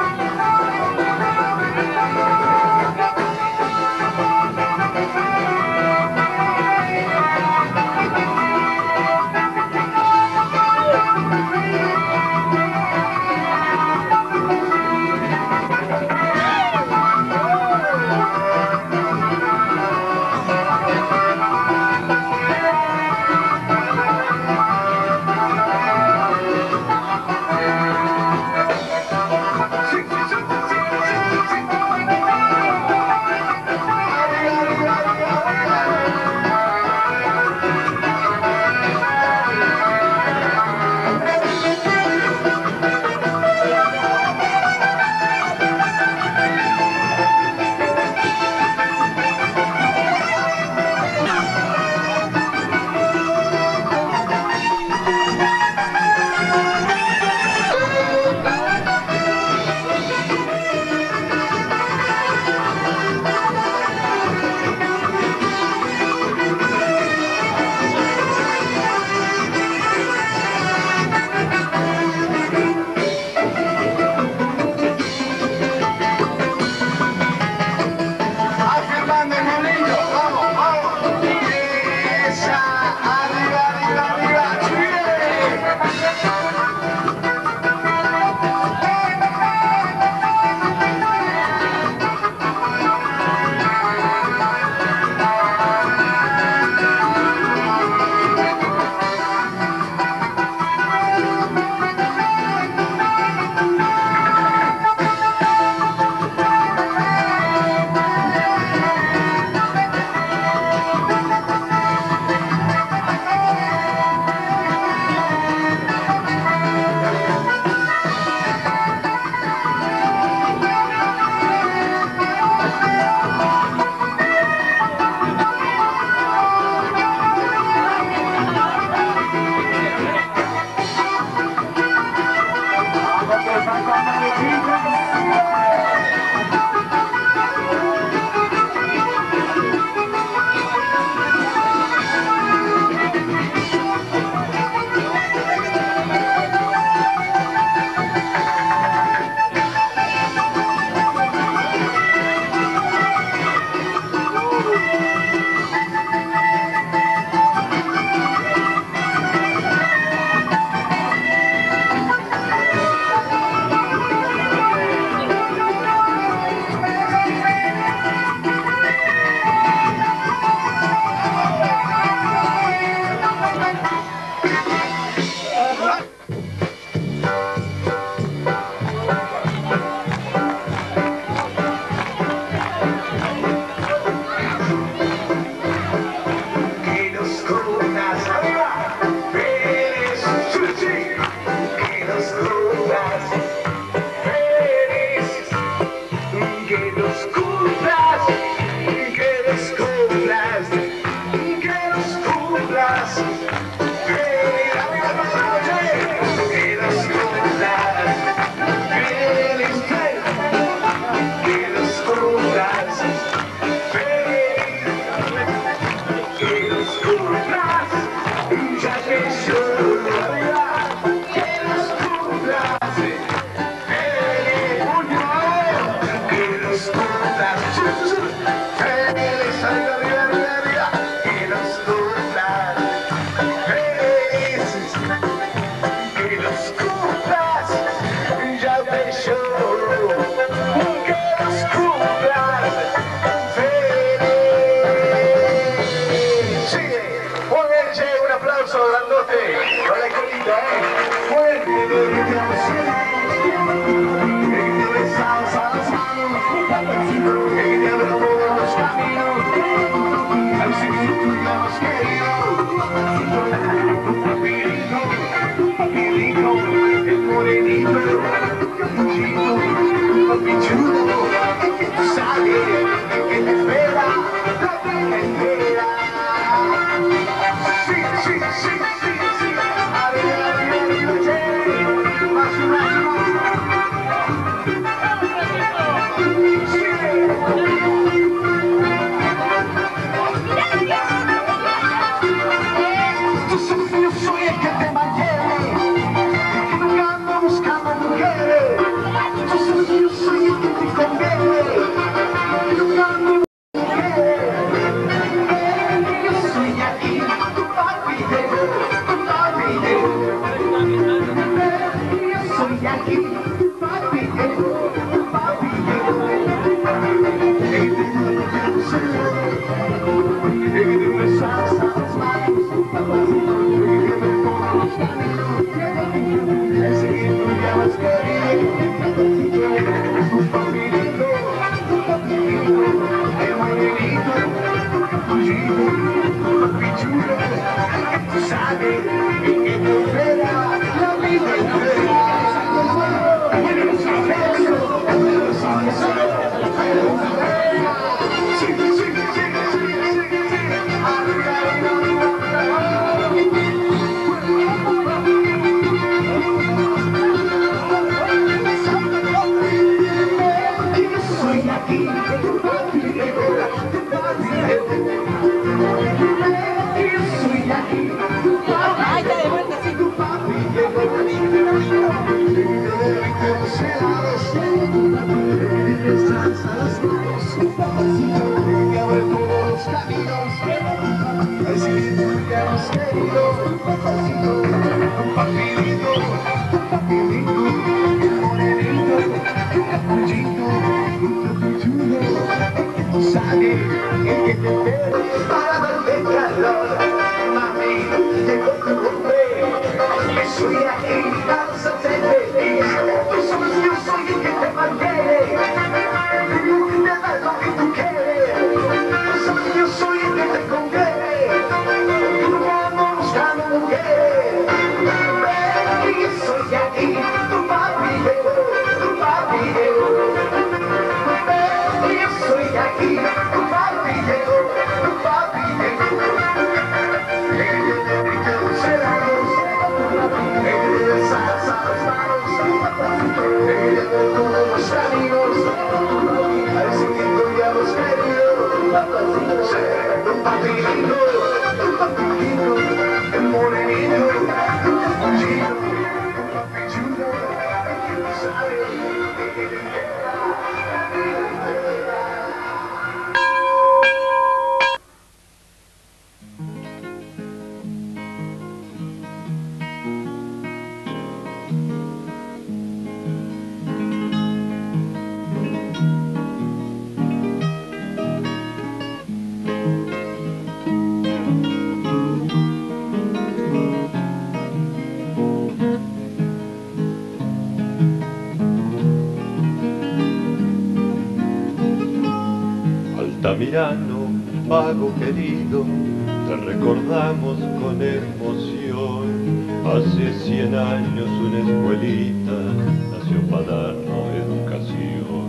Altamirano, pago querido, te recordamos con emoción. Hace 100 años una escuelita nació para darnos educación.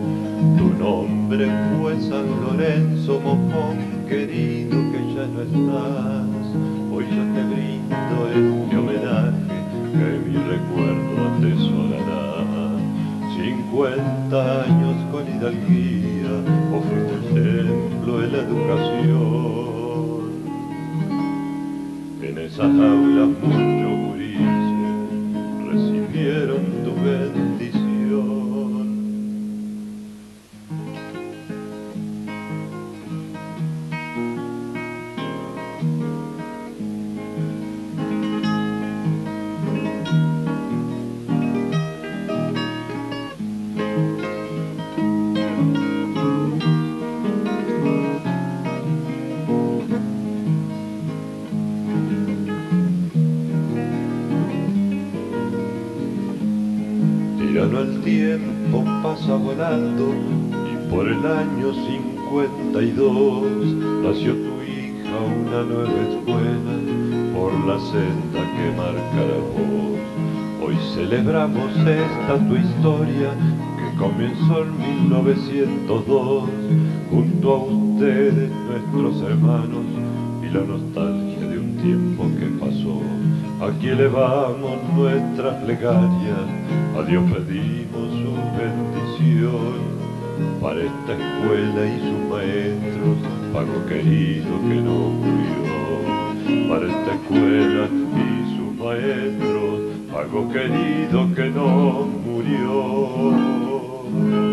Tu nombre fue San Lorenzo, mojón querido, que ya no estás. Hoy yo te brindo este homenaje que mi recuerdo atesorará. 50 años con hidalguía, o fuiste el templo de la educación. En esas aulas muchos gurises recibieron tu bendición. Tirano el tiempo pasa volando y por el año 52 nació tu hija, una nueva escuela por la senda que marcarás vos. Hoy celebramos esta tu historia que comenzó en 1902 junto a ustedes, nuestros hermanos, y la nostalgia de un tiempo que pasó. Aquí elevamos nuestras plegarias, a Dios pedimos su bendición para esta escuela y sus maestros, pago querido que no murió. Para esta escuela y sus maestros, pago querido que no murió.